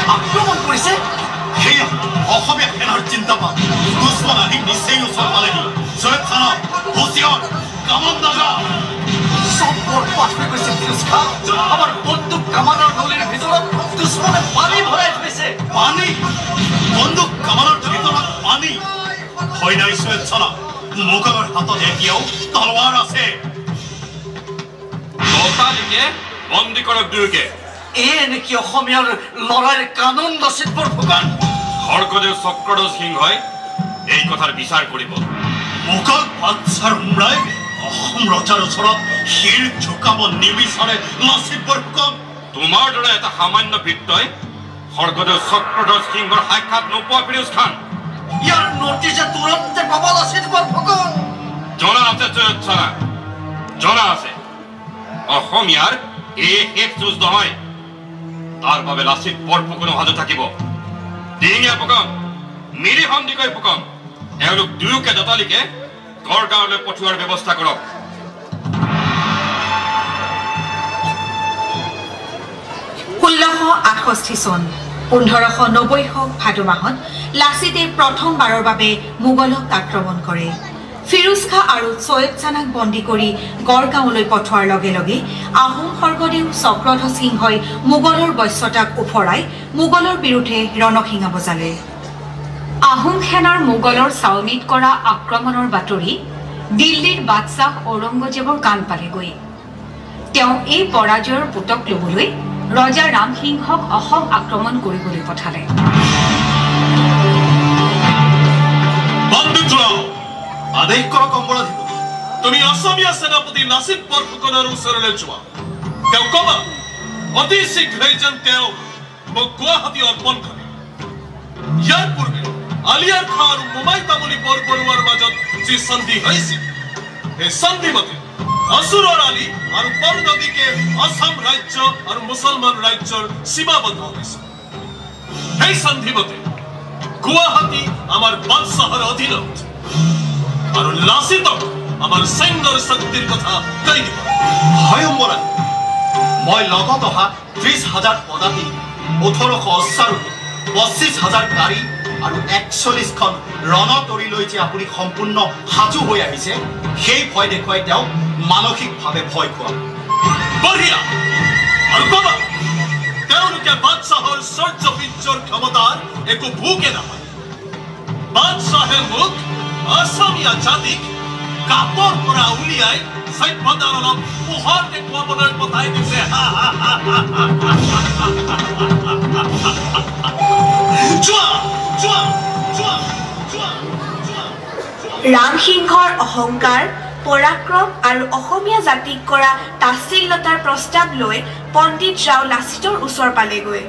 আক্ৰমণ কৰিছে সেয়া অসমীয়া সেনাৰ চিন্তাবাদ দুশ্মন আহি নিচেই ওচৰ পালেহি চৈয়দ খানা হুচিয়াৰ কামন নাগা সব বৰবাদ হৈ গৈছে ফিৰোজ খান আমাৰ বন্দুক কামানৰ নলীৰ ভিতৰত দুশ্মনে পানী ভৰাই থৈছে পানী বন্দুক কামানৰ ভিতৰত পানী হয় নাই চৈয়দ খানা মোগলৰ হাতত এতিয়াও তলৱাৰ আছে দতালিকে বন্দী কৰক দুয়োকে এই নেকি অসমীয়াৰ লৰাৰ কানুন লাচিত বৰফুকন স্বৰ্গদেউ চক্ৰধ্বজ সিংহই এই কথাৰ বিচাৰ কৰিব মোগল বাদশাৰ উমৰাই অসম ৰজাৰ ওচৰত শিৰ ঝুকাব নিবিচাৰে লাচিত বৰফুকন তোমাৰ দৰে এটা সামান্য বৃত্তই স্বৰ্গদেউ চক্ৰধ্বজ সিংহৰ সাক্ষাৎ নোপোৱা ফিৰোজ খান ইয়াৰ নটিছে তুৰন্তে পাব লাচিত বৰফুকন জনা আছে চৈয়দ খানা জনা আছে অসমীয়াৰ এই শেষ যুঁজ নহয় তাৰ বাবে লাচিত বৰফুকনো সাজু থাকিব দিঙীয়া ফুকন মিৰি সন্দিকৈ ফুকন এওঁলোক দুয়োকে দতালিকে গড়গাঁৱলৈ পঠিওৱাৰ ব্যৱস্থা কৰক 1668 চন 1590 ভাদ মাহত লাচিতে প্ৰথমবাৰৰ বাবে মোগলক আক্ৰমণ কৰে ফিৰোজ খা আৰু চৈয়দ চানাক বন্দী কৰি গড়গাঁৱলৈ পঠোৱাৰ লগে লগে আহোম স্বৰ্গদেউ চক্ৰধ্বজ সিংহই মোগলৰ বশ্যতাক উফৰাই মোগলৰ বিৰুদ্ধে ৰণসিঙা বজালে আহোম সেনাৰ মোগলৰ চাউনিত কৰা আক্ৰমণৰ বাতৰি দিল্লীৰ বাদশাহ ঔৰংগজেবৰ কাণ পালেগৈ তেওঁ এই পৰাজয়ৰ পুতক ল'বলৈ ৰজা ৰাম সিংহক অসম আক্ৰমণ কৰিবলৈ পঠালে আদেশ কৰক অপৰাধীক তুমি অসমীয়া সেনাপতি লাচিত বৰফুকনৰ ওচৰলৈ যোৱা তেওঁ কবা অতি শীঘ্ৰেই যেন তেওঁ মোক গুৱাহাটী অৰ্পণ কৰে ইয়াৰ পূৰ্বে আলিয়াৰ খাঁ আৰু মোমাই তামুলী বৰবৰুৱাৰ মাজত যি সন্ধি হৈছিল সেই সন্ধি মতে আসুৰৰ আলি আৰু পৰনদীকে আসাম ৰাজ্য আৰু মুছলমান ৰাজ্যৰ সীমাবদ্ধ হৈছিল সেই সন্ধি মতে গুৱাহাটী আমাৰ বাদশাহৰ অধীনত আৰু লাচিতক আমাৰ সৈন্যৰ শক্তিৰ কথা কৈ দিব হয় অম্বৰাজ মই লগত অহা 30,000 পদাতি 1800 অশ্বাৰোহী 25,000 গাড়ী আৰু 41খন ৰণতৰিলৈ যে আপুনি সম্পূৰ্ণ সাজু হৈ আহিছে সেই ভয় দেখুৱাই তেওঁ মানসিকভাৱে ভয় খোৱা বঢ়িয়া আৰু কবা তেওঁলোকে বাদশাহৰ সৰ্যপিঞ্জৰ ক্ষমতাৰ একো ভোকে নাপায় বাদশাহে মোক অসমীয়া জাতিক কাপৰ পৰা উলিয়াই সভ্যতাৰ অলপ পোহৰ দেখুৱাবলৈ পঠাই দিছে ৰাম সিংহৰ অহংকাৰ পৰাক্ৰম আৰু অসমীয়া জাতিক কৰা তাচ্ছিল্যতাৰ প্ৰস্তাৱ লৈ পণ্ডিত ৰাও লাচিতৰ ওচৰ পালেগৈ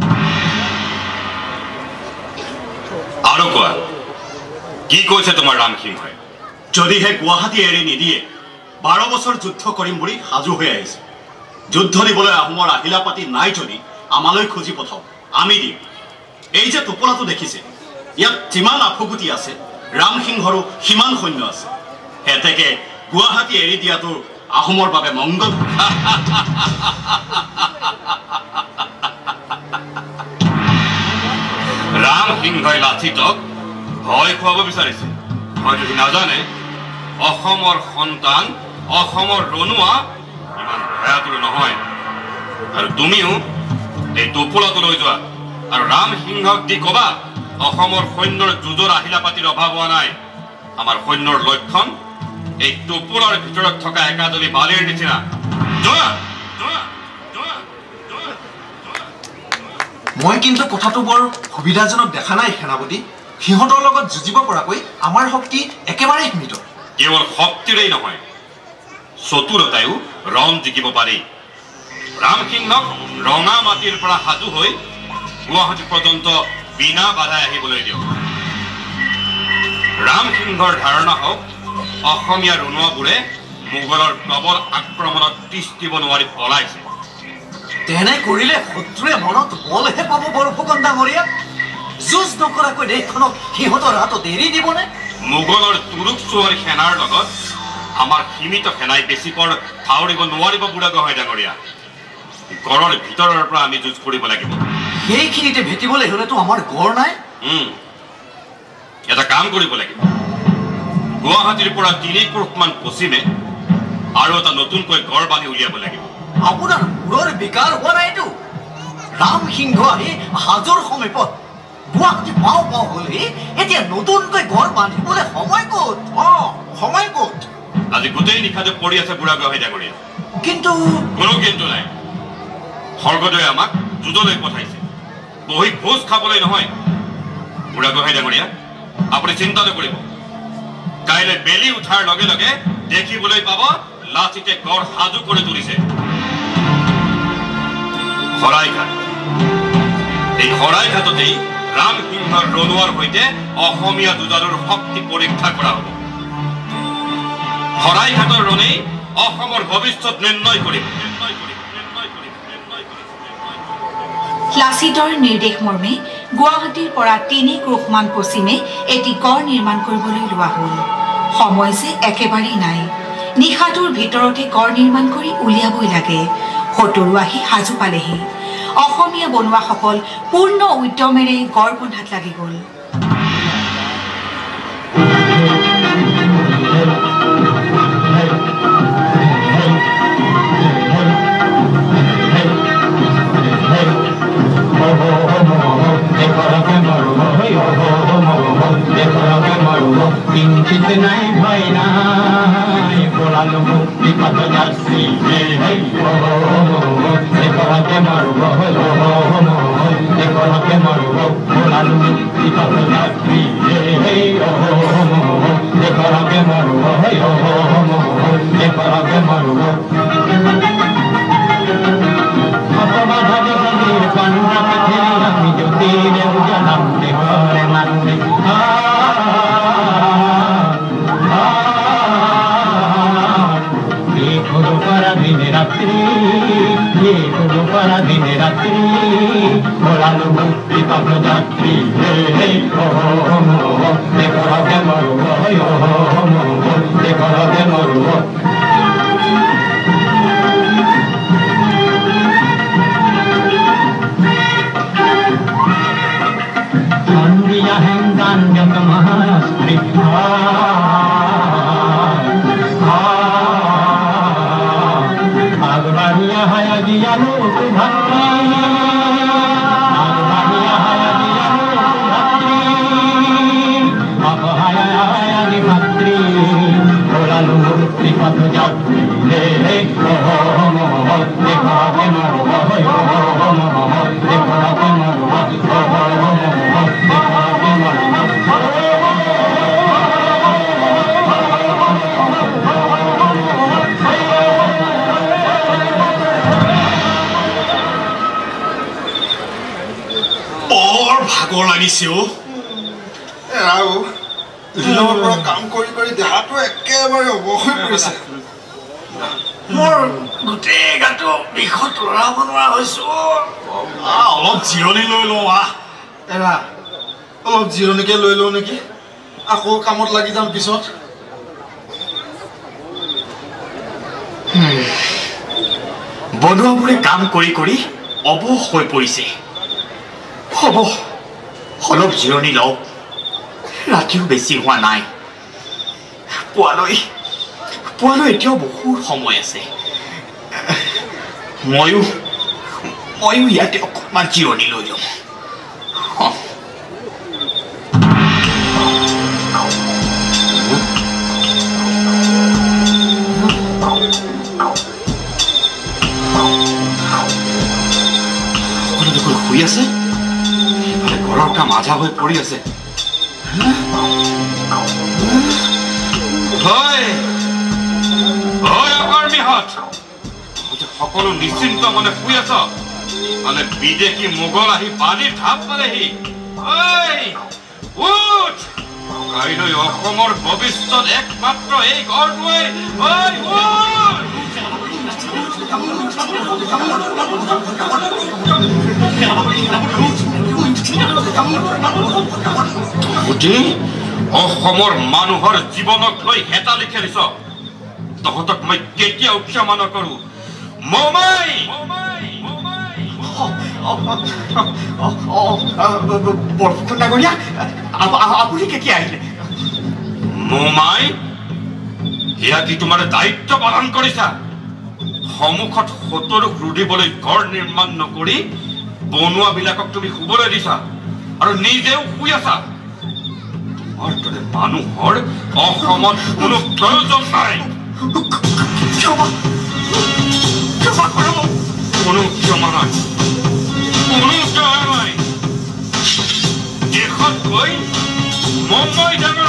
আৰু কোৱা কি কৈছে তোমাৰ ৰাম সিংহই যদিহে গুৱাহাটী এৰি নিদিয়ে 12 বছৰ যুদ্ধ কৰিম বুলি সাজু হৈ আহিছে যুদ্ধ দিবলৈ আহোমৰ আহিলা পাতি নাই যদি আমালৈ খুজি পঠাওক আমি দিম এই যে টোপলাটো দেখিছে ইয়াত যিমান আফুগুটি আছে ৰাম সিংহৰো সিমান সৈন্য আছে হেতেকে গুৱাহাটী এৰি দিয়াটো আহোমৰ বাবে মংগল ৰাম সিংহই লাচিতক ভয় খুৱাব বিচাৰিছে হয়তো সি নাজানে অসমৰ সন্তান অসমৰ ৰণুৱা ইমান ভয়াতুৰ নহয় আৰু তুমিও এই টোপোলাটো লৈ যোৱা আৰু ৰাম সিংহক দি কবা অসমৰ সৈন্যৰ যুঁজৰ আহিলা পাতিৰ অভাৱ হোৱা নাই আমাৰ সৈন্যৰ লক্ষণ এই টোপোলাৰ ভিতৰত থকা একাদলি বালিৰ নিচিনা যোৱা মই কিন্তু কথাটো বৰ সুবিধাজনক দেখা নাই সেনাপতি সিহঁতৰ লগত যুঁজিব পৰাকৈ আমাৰ শক্তি একেবাৰে সীমিত কেৱল শক্তিৰেই নহয় চতুৰতায়ো ৰণ জিকিব পাৰি ৰাম সিংহক ৰঙা মাটিৰ পৰা সাজু হৈ গুৱাহাটী পৰ্যন্ত বিনা বাধাই আহিবলৈ দিয়ক ৰাম সিংহৰ ধাৰণা হওক অসমীয়া ৰণুৱাবোৰে মোগলৰ প্ৰবল আক্ৰমণত তিষ্ঠিব নোৱাৰি পলাইছে তেনে কৰিলে শত্ৰুৱে মনত বলহে পাব বৰফুকন ডাঙৰীয়া যুঁজ নকৰাকৈ দেশখনক সিহঁতৰ হাতত এৰি দিবনে মোগলৰ তুৰুক চোৱাৰ সেনাৰ লগত আমাৰ সীমিত সেনাই বেছি পৰ ঠাউৰিব নোৱাৰিব বুঢ়াগোহাঁই ডাঙৰীয়া গড়ৰ ভিতৰৰ পৰা আমি যুঁজ কৰিব লাগিব সেইখিনিতে ভেটিবলৈ হ'লেতো আমাৰ ঘৰ নাই এটা কাম কৰিব লাগিব গুৱাহাটীৰ পৰা 3 কোষমান পশ্চিমে আৰু এটা নতুনকৈ ঘৰ বান্ধি উলিয়াব লাগিব আপোনাৰ ঘৰৰ বিকাৰ হোৱা নাইতো ৰাম সিংহ আহি হাজোৰ সমীপত গুৱাহাটী পাওঁ হ'লে এতিয়া নতুনকৈ ঘৰ বান্ধিবলৈ সময় ক'ত সময় ক'ত আজি গোটেই নিশাতে পৰি আছে বুঢ়া গোহাঁই ডাঙৰীয়া কিন্তু কোনো কিন্তু নাই স্বৰ্গদেৱে আমাক যুঁজলৈ পঠাইছে বহি ভোজ খাবলৈ নহয় বুঢ়া গোহাঁই ডাঙৰীয়া আপুনি চিন্তা নকৰিব কাইলৈ বেলি উঠাৰ লগে লগে দেখিবলৈ পাব লাচিতে গড় সাজু কৰি তুলিছে শৰাইঘাট এই শৰাইঘাটতেই ৰাম সিংহৰ ৰণুৱাৰ সৈতে অসমীয়া যুঁজাৰুৰ শক্তি পৰীক্ষা কৰা হ'ব শৰাইঘাটৰ ৰণেই অসমৰ ভৱিষ্যত নিৰ্ণয় কৰিব লাচিতৰ নিৰ্দেশ মৰ্মে গুৱাহাটীৰ পৰা 3 কোষমান পশ্চিমে এটি গড় নিৰ্মাণ কৰিবলৈ লোৱা হ'ল সময় যে একেবাৰেই নাই নিশাটোৰ ভিতৰতে গড় নিৰ্মাণ কৰি উলিয়াবই লাগে হতৰু আহি সাজু পালেহি অসমীয়া বনুৱাসকল পূৰ্ণ উদ্যমেৰে গড় বন্ধাত লাগি গ'ল किंचित नहीं भय नाय बोलालो मुक्ति पथ जासी हे हे के मारो के मारो बोलालो मुक्ति पथ जासी हे हे के मारो के मारो अपना धरे धरे पन्ना पे हम जो तेरे जन्म दे घरे नंदे दिन रात्रि बोलालो मुक्ति पथ जात्री हे हे देखो के मरु देखो के मरु संदिया हेंगान्यक महास्त्री आगबानिया हया दिया लोक भक्ति आगबानिया हया दिया लोक भक्ति अब हया निमत्री बोलालो मुक्ति पथ जात्री हे हे देखो के मरो देखो के मरो ভাগৰ লাগিছে ও ৰাও দিনৰ পৰা কাম কৰি কৰি দেহাটো একেবাৰে অৱসৰ কৰিছে মোৰ গোটেই গাটো বিষত লৰাব নোৱাৰা হৈছো অলপ জিৰণি লৈ লওঁ এৰা অলপ জিৰণিকে লৈ লওঁ নেকি আকৌ কামত লাগি যাম পিছত বনুৱাবোৰে কাম কৰি কৰি অৱস হৈ পৰিছে হ'ব অলপ জিৰণি লওক ৰাতিও বেছি হোৱা নাই পুৱালৈ এতিয়াও বহুত সময় আছে ময়ো ইয়াতে অকণমান জিৰণি লৈ লওঁ শুই আছে ঘৰৰ কাম আধা হৈ পৰি আছে সকলো নিশ্চিন্ত মানে শুই আছ মানে বিদেশী মোগল আহি পানীৰ ঢাপ পালেহি উঠ কাইলৈ অসমৰ ভৱিষ্যত একমাত্ৰ এই গড়টোৱে অসমৰ মানুহৰ জীৱনক লৈ হেতালি খেলিছ তহঁতক মই কেতিয়াও ক্ষমা নকৰো মমাই বৰফুকন ডাঙৰীয়া আপুনি কেতিয়া আহিলে মোমাই এয়া কি তোমাৰ দায়িত্ব পালন কৰিছা সমুখত সতৰু ৰুদিবলৈ ঘৰ নিৰ্মাণ নকৰি বনুৱাবিলাকক তুমি শুবলৈ দিছা আৰু নিজেও শুই আছা তোমাৰ দৰে মানুহৰ অসমত কোনো প্ৰয়োজন নাই কোনো ক্ষমা নাই দেশত গৈ মুম্বাই ডাঙৰ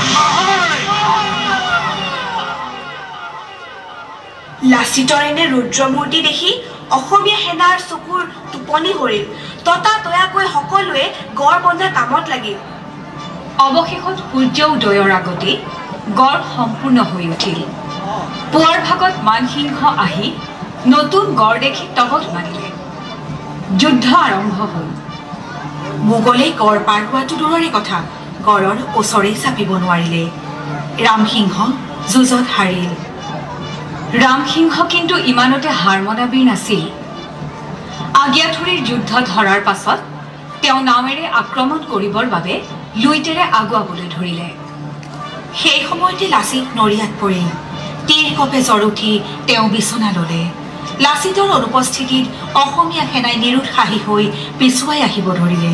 লাচিতৰ এনে ৰুদ্ৰমূৰ্তি দেখি অসমীয়া সেনাৰ চকুৰ টোপনি সৰিল ততাতৈয়াকৈ সকলোৱে গড় বন্ধা কামত লাগিল অৱশেষত সূৰ্য উদয়ৰ আগতে গড় সম্পূৰ্ণ হৈ উঠিল পুৱাৰ ভাগত মানসিংহ আহি নতুন গড় দেখি তগত মাৰিলে যুদ্ধ আৰম্ভ হ'ল মোগলে গড় পাৰ হোৱাটো দূৰৰে কথা গড়ৰ ওচৰে চাপিব নোৱাৰিলে ৰামসিংহ যুঁজত হাৰিল ৰামসিংহ কিন্তু ইমানতে হাৰ মনাবীৰ নাছিল আগিয়াথুৰিৰ যুদ্ধ ধৰাৰ পাছত তেওঁ নামেৰে আক্ৰমণ কৰিবৰ বাবে লুইটেৰে আগুৱাবলৈ ধৰিলে সেই সময়তে লাচিত নৰিয়াত পৰিল তীৰ কপে জ্বৰ উঠি তেওঁ বিচনা ল'লে লাচিতৰ অনুপস্থিতিত অসমীয়া সেনাই নিৰুৎসাহী হৈ পিছুৱাই আহিব ধৰিলে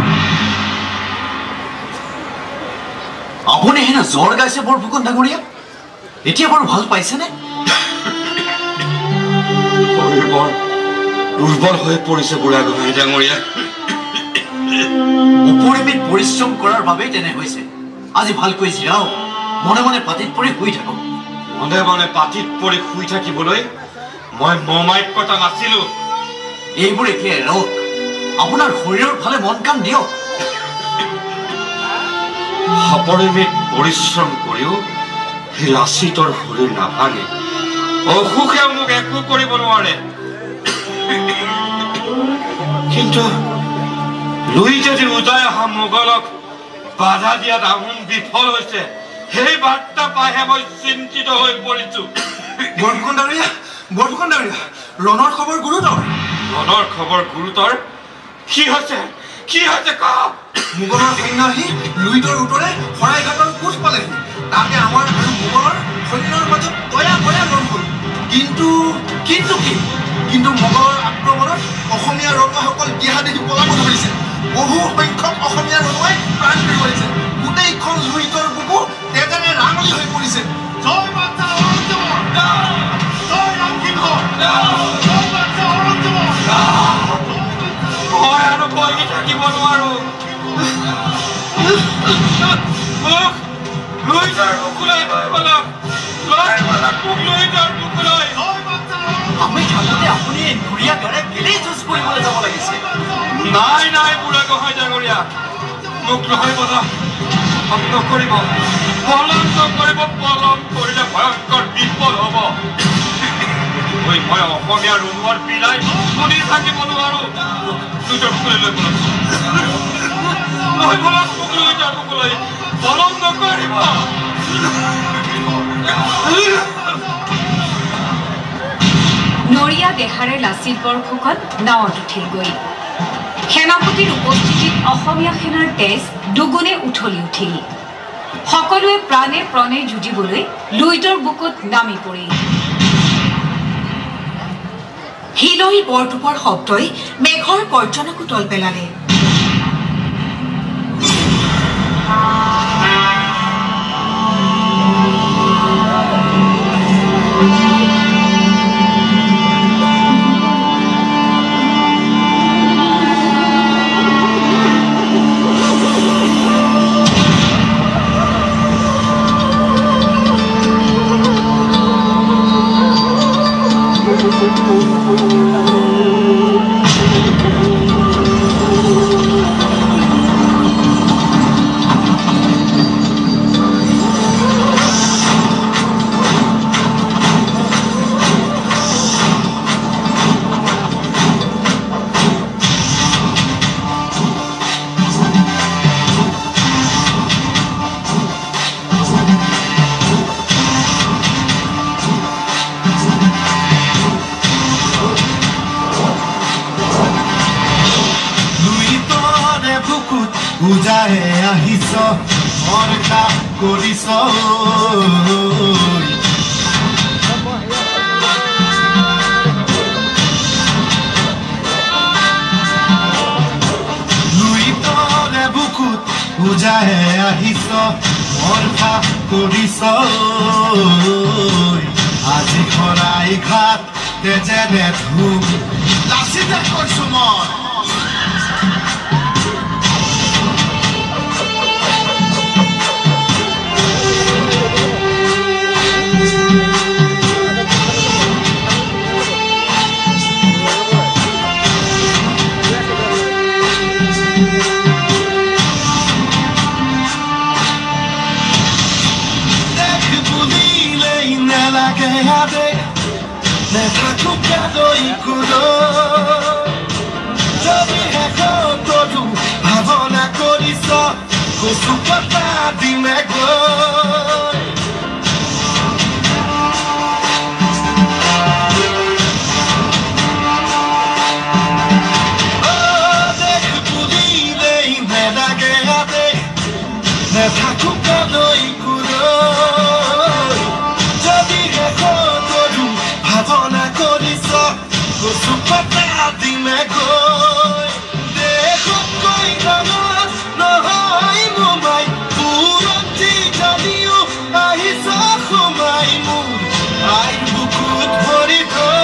আপুনি হেনো জ্বৰ গাইছে বৰফুকন ডাঙৰীয়া এতিয়া বাৰু ভাল পাইছেনে দুৰ্বল হৈ পৰিছে বুঢ়া গোহাঁই ডাঙৰীয়া উপৰিমিত পৰিশ্ৰম কৰাৰ বাবেই তেনে হৈছে আজি ভালকৈ জিৰাও মনে মনে পাতিত পৰি শুই থাকক মনে মনে পাতিত পৰি শুই থাকিবলৈ মই মোমাইক কথা নাছিলো এইবোৰ এতিয়া এৰক আপোনাৰ শৰীৰৰ ফালে মন কাম দিয়ক অপৰিমিত পৰিশ্ৰম কৰিও লাচিতৰ শৰীৰ নাভাঙে অসুখে মোক একো কৰিব নোৱাৰে কিন্তু লুই যদি উদয় অহা মোগলক বাধা দিয়াত আহোম বিফল হৈছে সেই বাৰ্তা পাইহে মই চিন্তিত হৈ পৰিছো বৰফুকন ডাঙৰীয়া ৰণৰ খবৰ গুৰুতৰ কি হৈছে কওক মোগলৰ সৈন্য আহি লুইটৰ উত্তৰে শৰাইঘাটৰ কোচ পালেহি তাতে আমাৰ আৰু মোগলৰ সৈন্যৰ মাজত তয়া লন হ'ল কিন্তু মোগলৰ আক্ৰমণত অসমীয়া ৰঙাসকল দিহা দেখি পলাব ধৰিছে বহু সংখ্যক অসমীয়া ৰঙাই প্ৰাণ হেৰুৱাইছে গোটেইখন লুইটৰ বুকু তেজেৰে ৰাঙলী হৈ পৰিছে জয় মাতা অৰুণজয় জয় ৰামসিংহ জয় মাতা অৰুণজয় মই আৰু বহি থাকিব নোৱাৰো লুইটৰ বুকুলৈ আমি থাকোঁতে আপুনি নৰিয়া দৰে কেলেই যুঁজ কৰিবলৈ যাব লাগিছে নাই বুঢ়া গোহাঁই ডাঙৰীয়া মোক নহয় বলা নকৰিব পলম কৰিলে ভয়ংকৰ বিপদ হ'ব মই অসমীয়া ৰুণৰ পীড়াই শুনি থাকিব নোৱাৰো লুইটৰ বুকুলৈ লুইটৰ বুকুলৈ পলম নকৰিব নৰিয়া দেহাৰে লাচিত বৰফুকন নাৱত উঠিলগৈ সেনাপতিৰ উপস্থিতিত অসমীয়া সেনাৰ তেজ দুগুণে উঠলি উঠিল সকলোৱে প্ৰাণে প্ৰাণে যুঁজিবলৈ লুইটৰ বুকুত নামি পৰিল হিলৈ বৰটোপৰ শব্দই মেঘৰ গৰ্জনকো তল পেলালে উজাহে আহিছ মৰকা কৰিছ লুইতৰে বুকুত উজাহে আহিছ মৰকা কৰিছ আজি খৰাই ঘাট তেজেৰে ধুম লাচিতে কৈছো মই ভাৱনা কৰিছ কচু পাতা দিমে গৈ দেখ বুলিলেই নেলাগে আদে নেথাকো কালৈ যদিহে কৰো ভাৱনা কৰিছ কচু পাতা দিমে গৈ দেশতকৈ ডাঙৰ নহয় মোমাই পুৰঞ্চি জানিও আহিছ সোমাই মোৰ আইৰ বুকুত ভৰি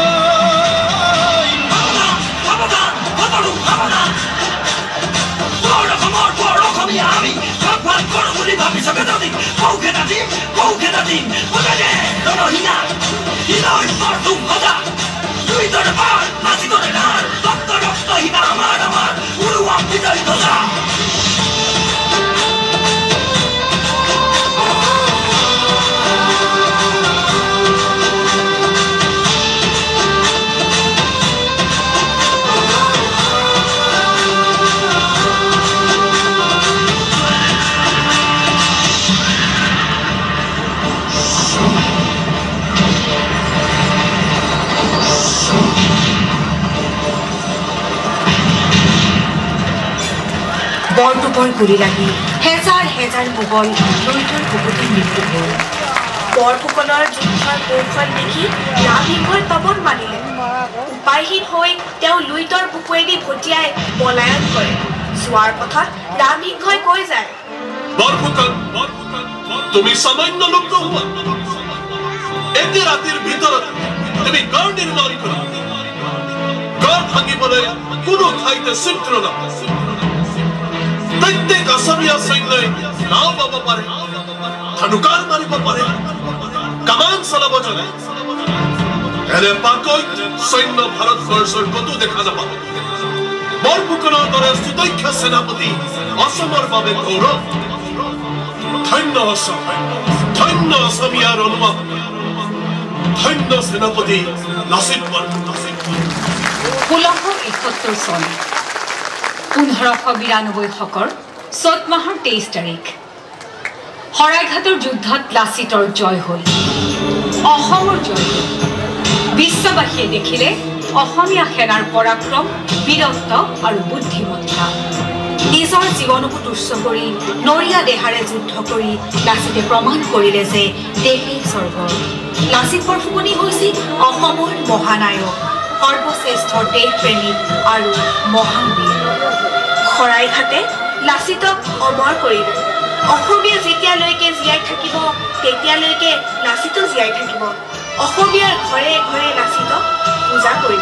বৰটোপৰ গুৰি লাগি হেজাৰ হেজাৰ মোগল লুইতৰ বুকুতে মৃত্যু হ'ল বৰফুকনৰ যুদ্ধৰ কৌশল দেখি ৰামসিংহই তপন মানিলে উপায়হীন হৈ তেওঁ লুইতৰ বুকুৱেদি ভটিয়াই পলায়ন কৰে যোৱাৰ পথত ৰামসিংহই কৈ যায় বৰফুকন তুমি সামান্য লোক নোহোৱা এতে ৰাতিৰ ভিতৰত তুমি গড় নিৰ্মাণ কৰা গড় ভাঙিবলৈ কোনো ঠাইতে চিত্ৰ নাপায় প্ৰত্যেক অসমীয়া সৈন্যই নাও বাব পাৰে ধনুকাৰ মাৰিব পাৰে কামান চলাব জানে এনে পাকৈত সৈন্য ভাৰতবৰ্ষৰ ক'তো দেখা নাপাব বৰফুকনৰ দৰে সুদক্ষ সেনাপতি অসমৰ বাবে গৌৰৱ ধন্য অসম ধন্য অসমীয়াৰ অনুভৱ ধন্য সেনাপতি লাচিত বৰফুকন 1671 চন 1592 শকৰ চ'ত মাহৰ 23 তাৰিখ শৰাইঘাটৰ যুদ্ধত লাচিতৰ জয় হ'ল অসমৰ জয় হ'ল বিশ্ববাসীয়ে দেখিলে অসমীয়া সেনাৰ পৰাক্ৰম বীৰত্ব আৰু বুদ্ধিমত্তা নিজৰ জীৱনকো তুচ্ছ কৰি নৰিয়া দেহাৰে যুদ্ধ কৰি লাচিতে প্ৰমাণ কৰিলে যে দেশেই স্বৰ্গ লাচিত বৰফুকনি হৈছিল অসমৰ মহানায়ক সৰ্বশ্ৰেষ্ঠ দেশপ্ৰেমিক আৰু মহান বীৰ শৰাইঘাটে লাচিতক অমৰ কৰিলে অসমীয়া যেতিয়ালৈকে জীয়াই থাকিব তেতিয়ালৈকে লাচিতো জীয়াই থাকিব অসমীয়াৰ ঘৰে ঘৰে লাচিতক পূজা কৰিব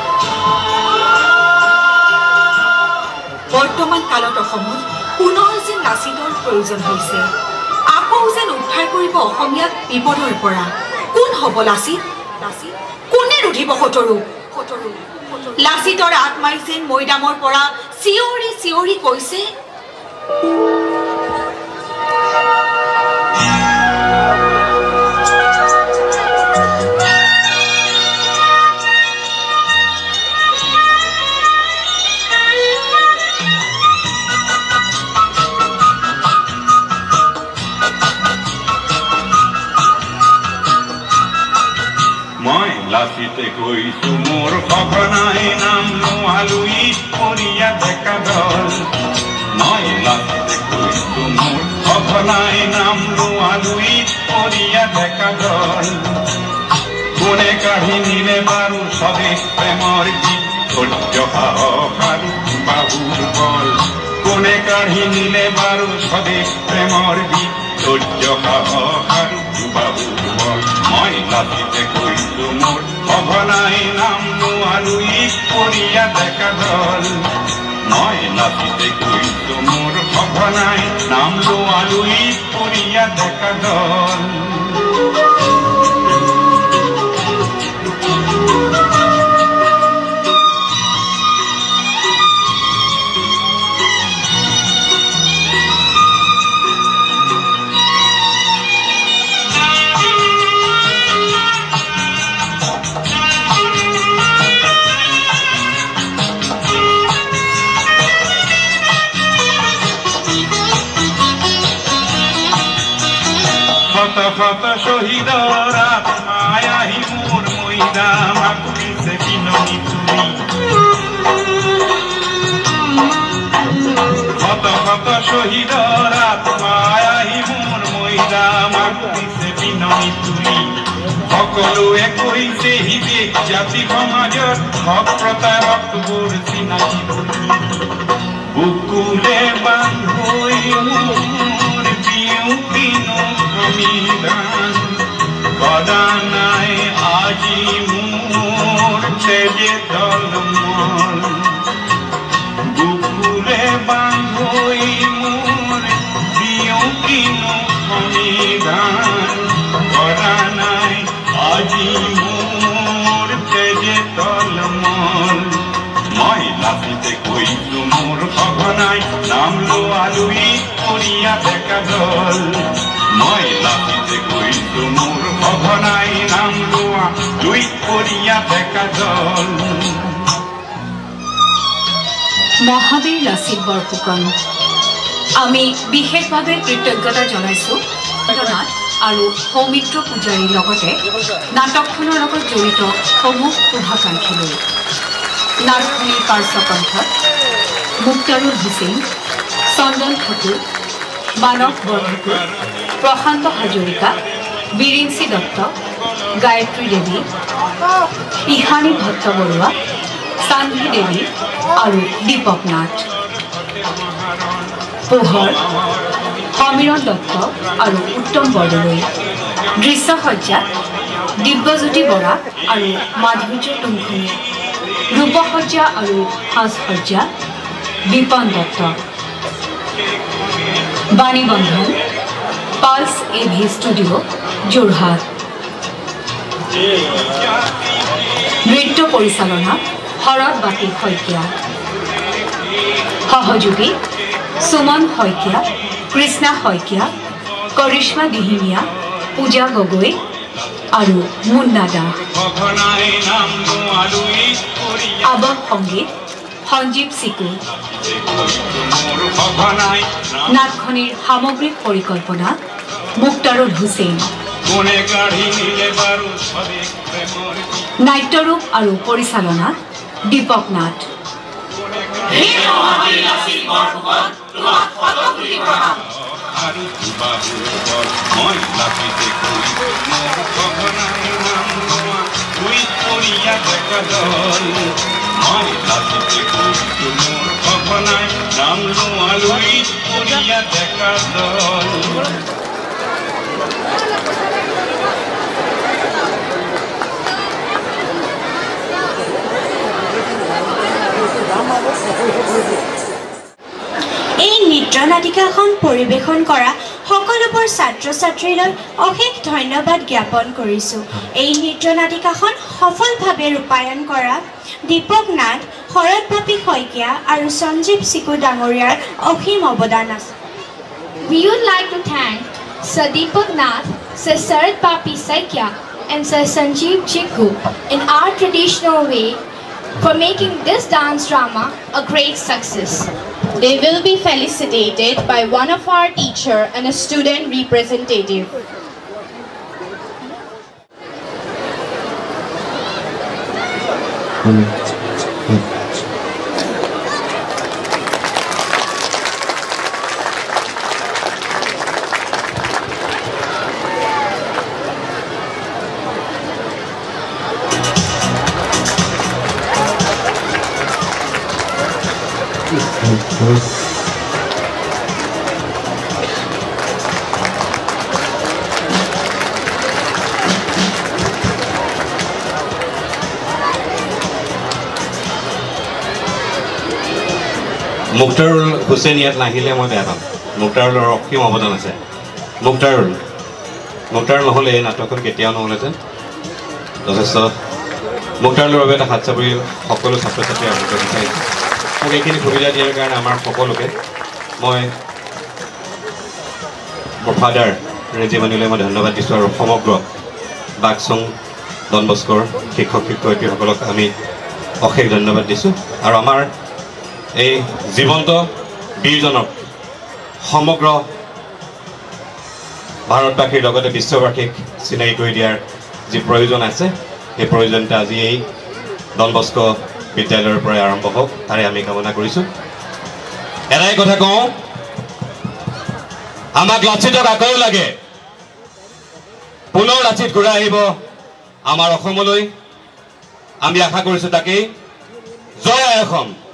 বৰ্তমান কালত অসমত পুনৰ যেন লাচিতৰ প্ৰয়োজন হৈছে আকৌ যেন উদ্ধাৰ কৰিব অসমীয়াক বিপদৰ পৰা কোন হ'ব লাচিত কোনে ৰুধিব সতৰু লাচিতৰ আত্মাই যেন মৈদামৰ পৰা চিঞৰি চিঞৰি কৈছে লাচিতে কৈছো মোৰ সঘনাই নাম লোৱালুই পৰিয়া ডেকা দল মই লাচিতে কৈছো মোৰ সঘনাই নাম লোৱালুই পৰিয়া ডেকা দল কোনে কাঢ়ি নিলে বাৰু স্বদেশ প্ৰেমৰ গীত ধৈৰ্য সাহস আৰু বাহুৰ বল কোনে কাঢ়ি নিলে বাৰু স্বদেশ প্ৰেমৰ গীত ধৈৰ্য সাহস আৰু বাহুৰ বল মই লাচিতে কৈছো মোৰ সঘনাই নাম লোৱালুই পৰিয়া ডেকা দল মই লাচিতে কৈছো মোৰ সঘনাই নাম লোৱালুই পৰিয়া ডেকা দল শত শহীদৰ আত্মাই আহি মোৰ মৈদাম আগুৰিছে বিননি তুলি শত শত শহীদৰ আত্মাই আহি মোৰ মৈদাম আগুৰিছে বিননি তুলি সকলোৱে কৈছে হিদেশ জাতি সমাজত হক প্ৰতাৰকবোৰ চিনাকি বুকুলে বান্ধৈ মোৰ বিয়ুপিনো সমিধান গদা নাই আজি মোৰ তেজে দলমল বুকুলে বান্ধৈ মোৰ বিয়ুপিনো সমিধান গদা নাই আজি মোৰ তেজে দলমল মই লাচিতে কৈছো মোৰ সঘনাই নাম লোৱালুই পৰিয়া ডেকা দল মই লাচিতে কৈছো মোৰ সঘনাই নাম লোৱালুই পৰিয়া ডেকা দল মহাবীৰ লাচিত বৰফুকন আমি বিশেষভাৱে কৃতজ্ঞতা জনাইছো নাট আৰু সৌমিত্ৰ পূজাৰীৰ লগতে নাটকখনৰ লগত জড়িত সমূহ শুভাকাংক্ষীলৈ নাটখনিৰ পাৰ্শ্বকণ্ঠত মুক্তাৰুল হুছেইন চন্দন ঠাকুৰ মানৱ বৰঠাকুৰ প্ৰশান্ত হাজৰিকা বিৰিঞ্চি দত্ত গায়ত্ৰী দেৱী ইশানী ভট্টবৰুৱা চান্ধি দেৱী আৰু দীপক নাথ পোহৰ সমীৰণ দত্ত আৰু উত্তম বৰদলৈ দৃশ্যসজ্জা দিব্যজ্যোতি বৰা আৰু মাধুৰ্য তুংখনীয়া ৰূপসজ্জা আৰু সাজসজ্জা বিপন দত্ত বাণীবন্ধন পালছ AV ষ্টুডিঅ' যোৰহাট নৃত্য পৰিচালনা শৰৎ বাতি শইকীয়া সহযোগী সুমন শইকীয়া কৃষ্ণা শইকীয়া কৰিশ্মা দিহিঙীয়া পূজা গগৈ আৰু মুন্না দাস আৱহ সংগীত সঞ্জীৱ চিকু নাটখনিৰ সামগ্ৰিক পৰিকল্পনা মুক্তাৰুল হুছেইন নাট্যৰূপ আৰু পৰিচালনা দীপক নাথ নাম লোৱালুই পৰিয়া ডেকা দল এই নৃত্য নাটিকাখন পৰিৱেশন কৰা সকলোবোৰ ছাত্ৰ ছাত্ৰীলৈ অশেষ ধন্যবাদ জ্ঞাপন কৰিছোঁ। এই নৃত্য নাটিকাখন সফলভাৱে ৰূপায়ণ কৰা দীপক নাথ, শৰৎ বাপী শইকীয়া আৰু সঞ্জীৱ চিকু ডাঙৰীয়াৰ অসীম অৱদান আছে। We would like to thank Sir Deepak Nath, Sir Sarat Papi Saikia and Sir Sanjeev Chiku in our traditional way for making this dance drama a great success. They will be felicitated by one of our teacher and a student representative. মুক্তাৰুল Hussain ইয়াত নাহিলে মই বেয়া পাম মুক্তাৰুলৰ অসীম অৱদান আছে মুক্তাৰুল নহ'লে এই নাটকখন কেতিয়াও নহ'লেহেঁতেন যথেষ্ট মুক্তাৰুলৰ বাবে এটা হাত চাপৰি সকলো ছাত্ৰ ছাত্ৰী আৰম্ভ বিচাৰিছোঁ মোক এইখিনি সুবিধা দিয়াৰ কাৰণে আমাৰ সকলোকে মই মোৰ ফাদাৰ ৰেজিমানিলৈ মই ধন্যবাদ দিছোঁ আৰু সমগ্ৰ বাকচং ডন বস্কৰ শিক্ষক শিক্ষয়িত্ৰীসকলক আমি অশেষ ধন্যবাদ দিছোঁ আৰু আমাৰ এই জীৱন্ত বীৰজনক সমগ্ৰ ভাৰতবাসীৰ লগতে বিশ্ববাসীক চিনাকি কৰি দিয়াৰ যি প্ৰয়োজন আছে সেই প্ৰয়োজনটা আজি এই ডন বস্ক বিদ্যালয়ৰ পৰাই আৰম্ভ হওক তাৰে আমি কামনা কৰিছোঁ এটাই কথা কওঁ আমাক লাচিতক আকৌ লাগে পুনৰ লাচিত ঘূৰাই আহিব আমাৰ অসমলৈ আমি আশা কৰিছোঁ তাকেই জয় আই অসম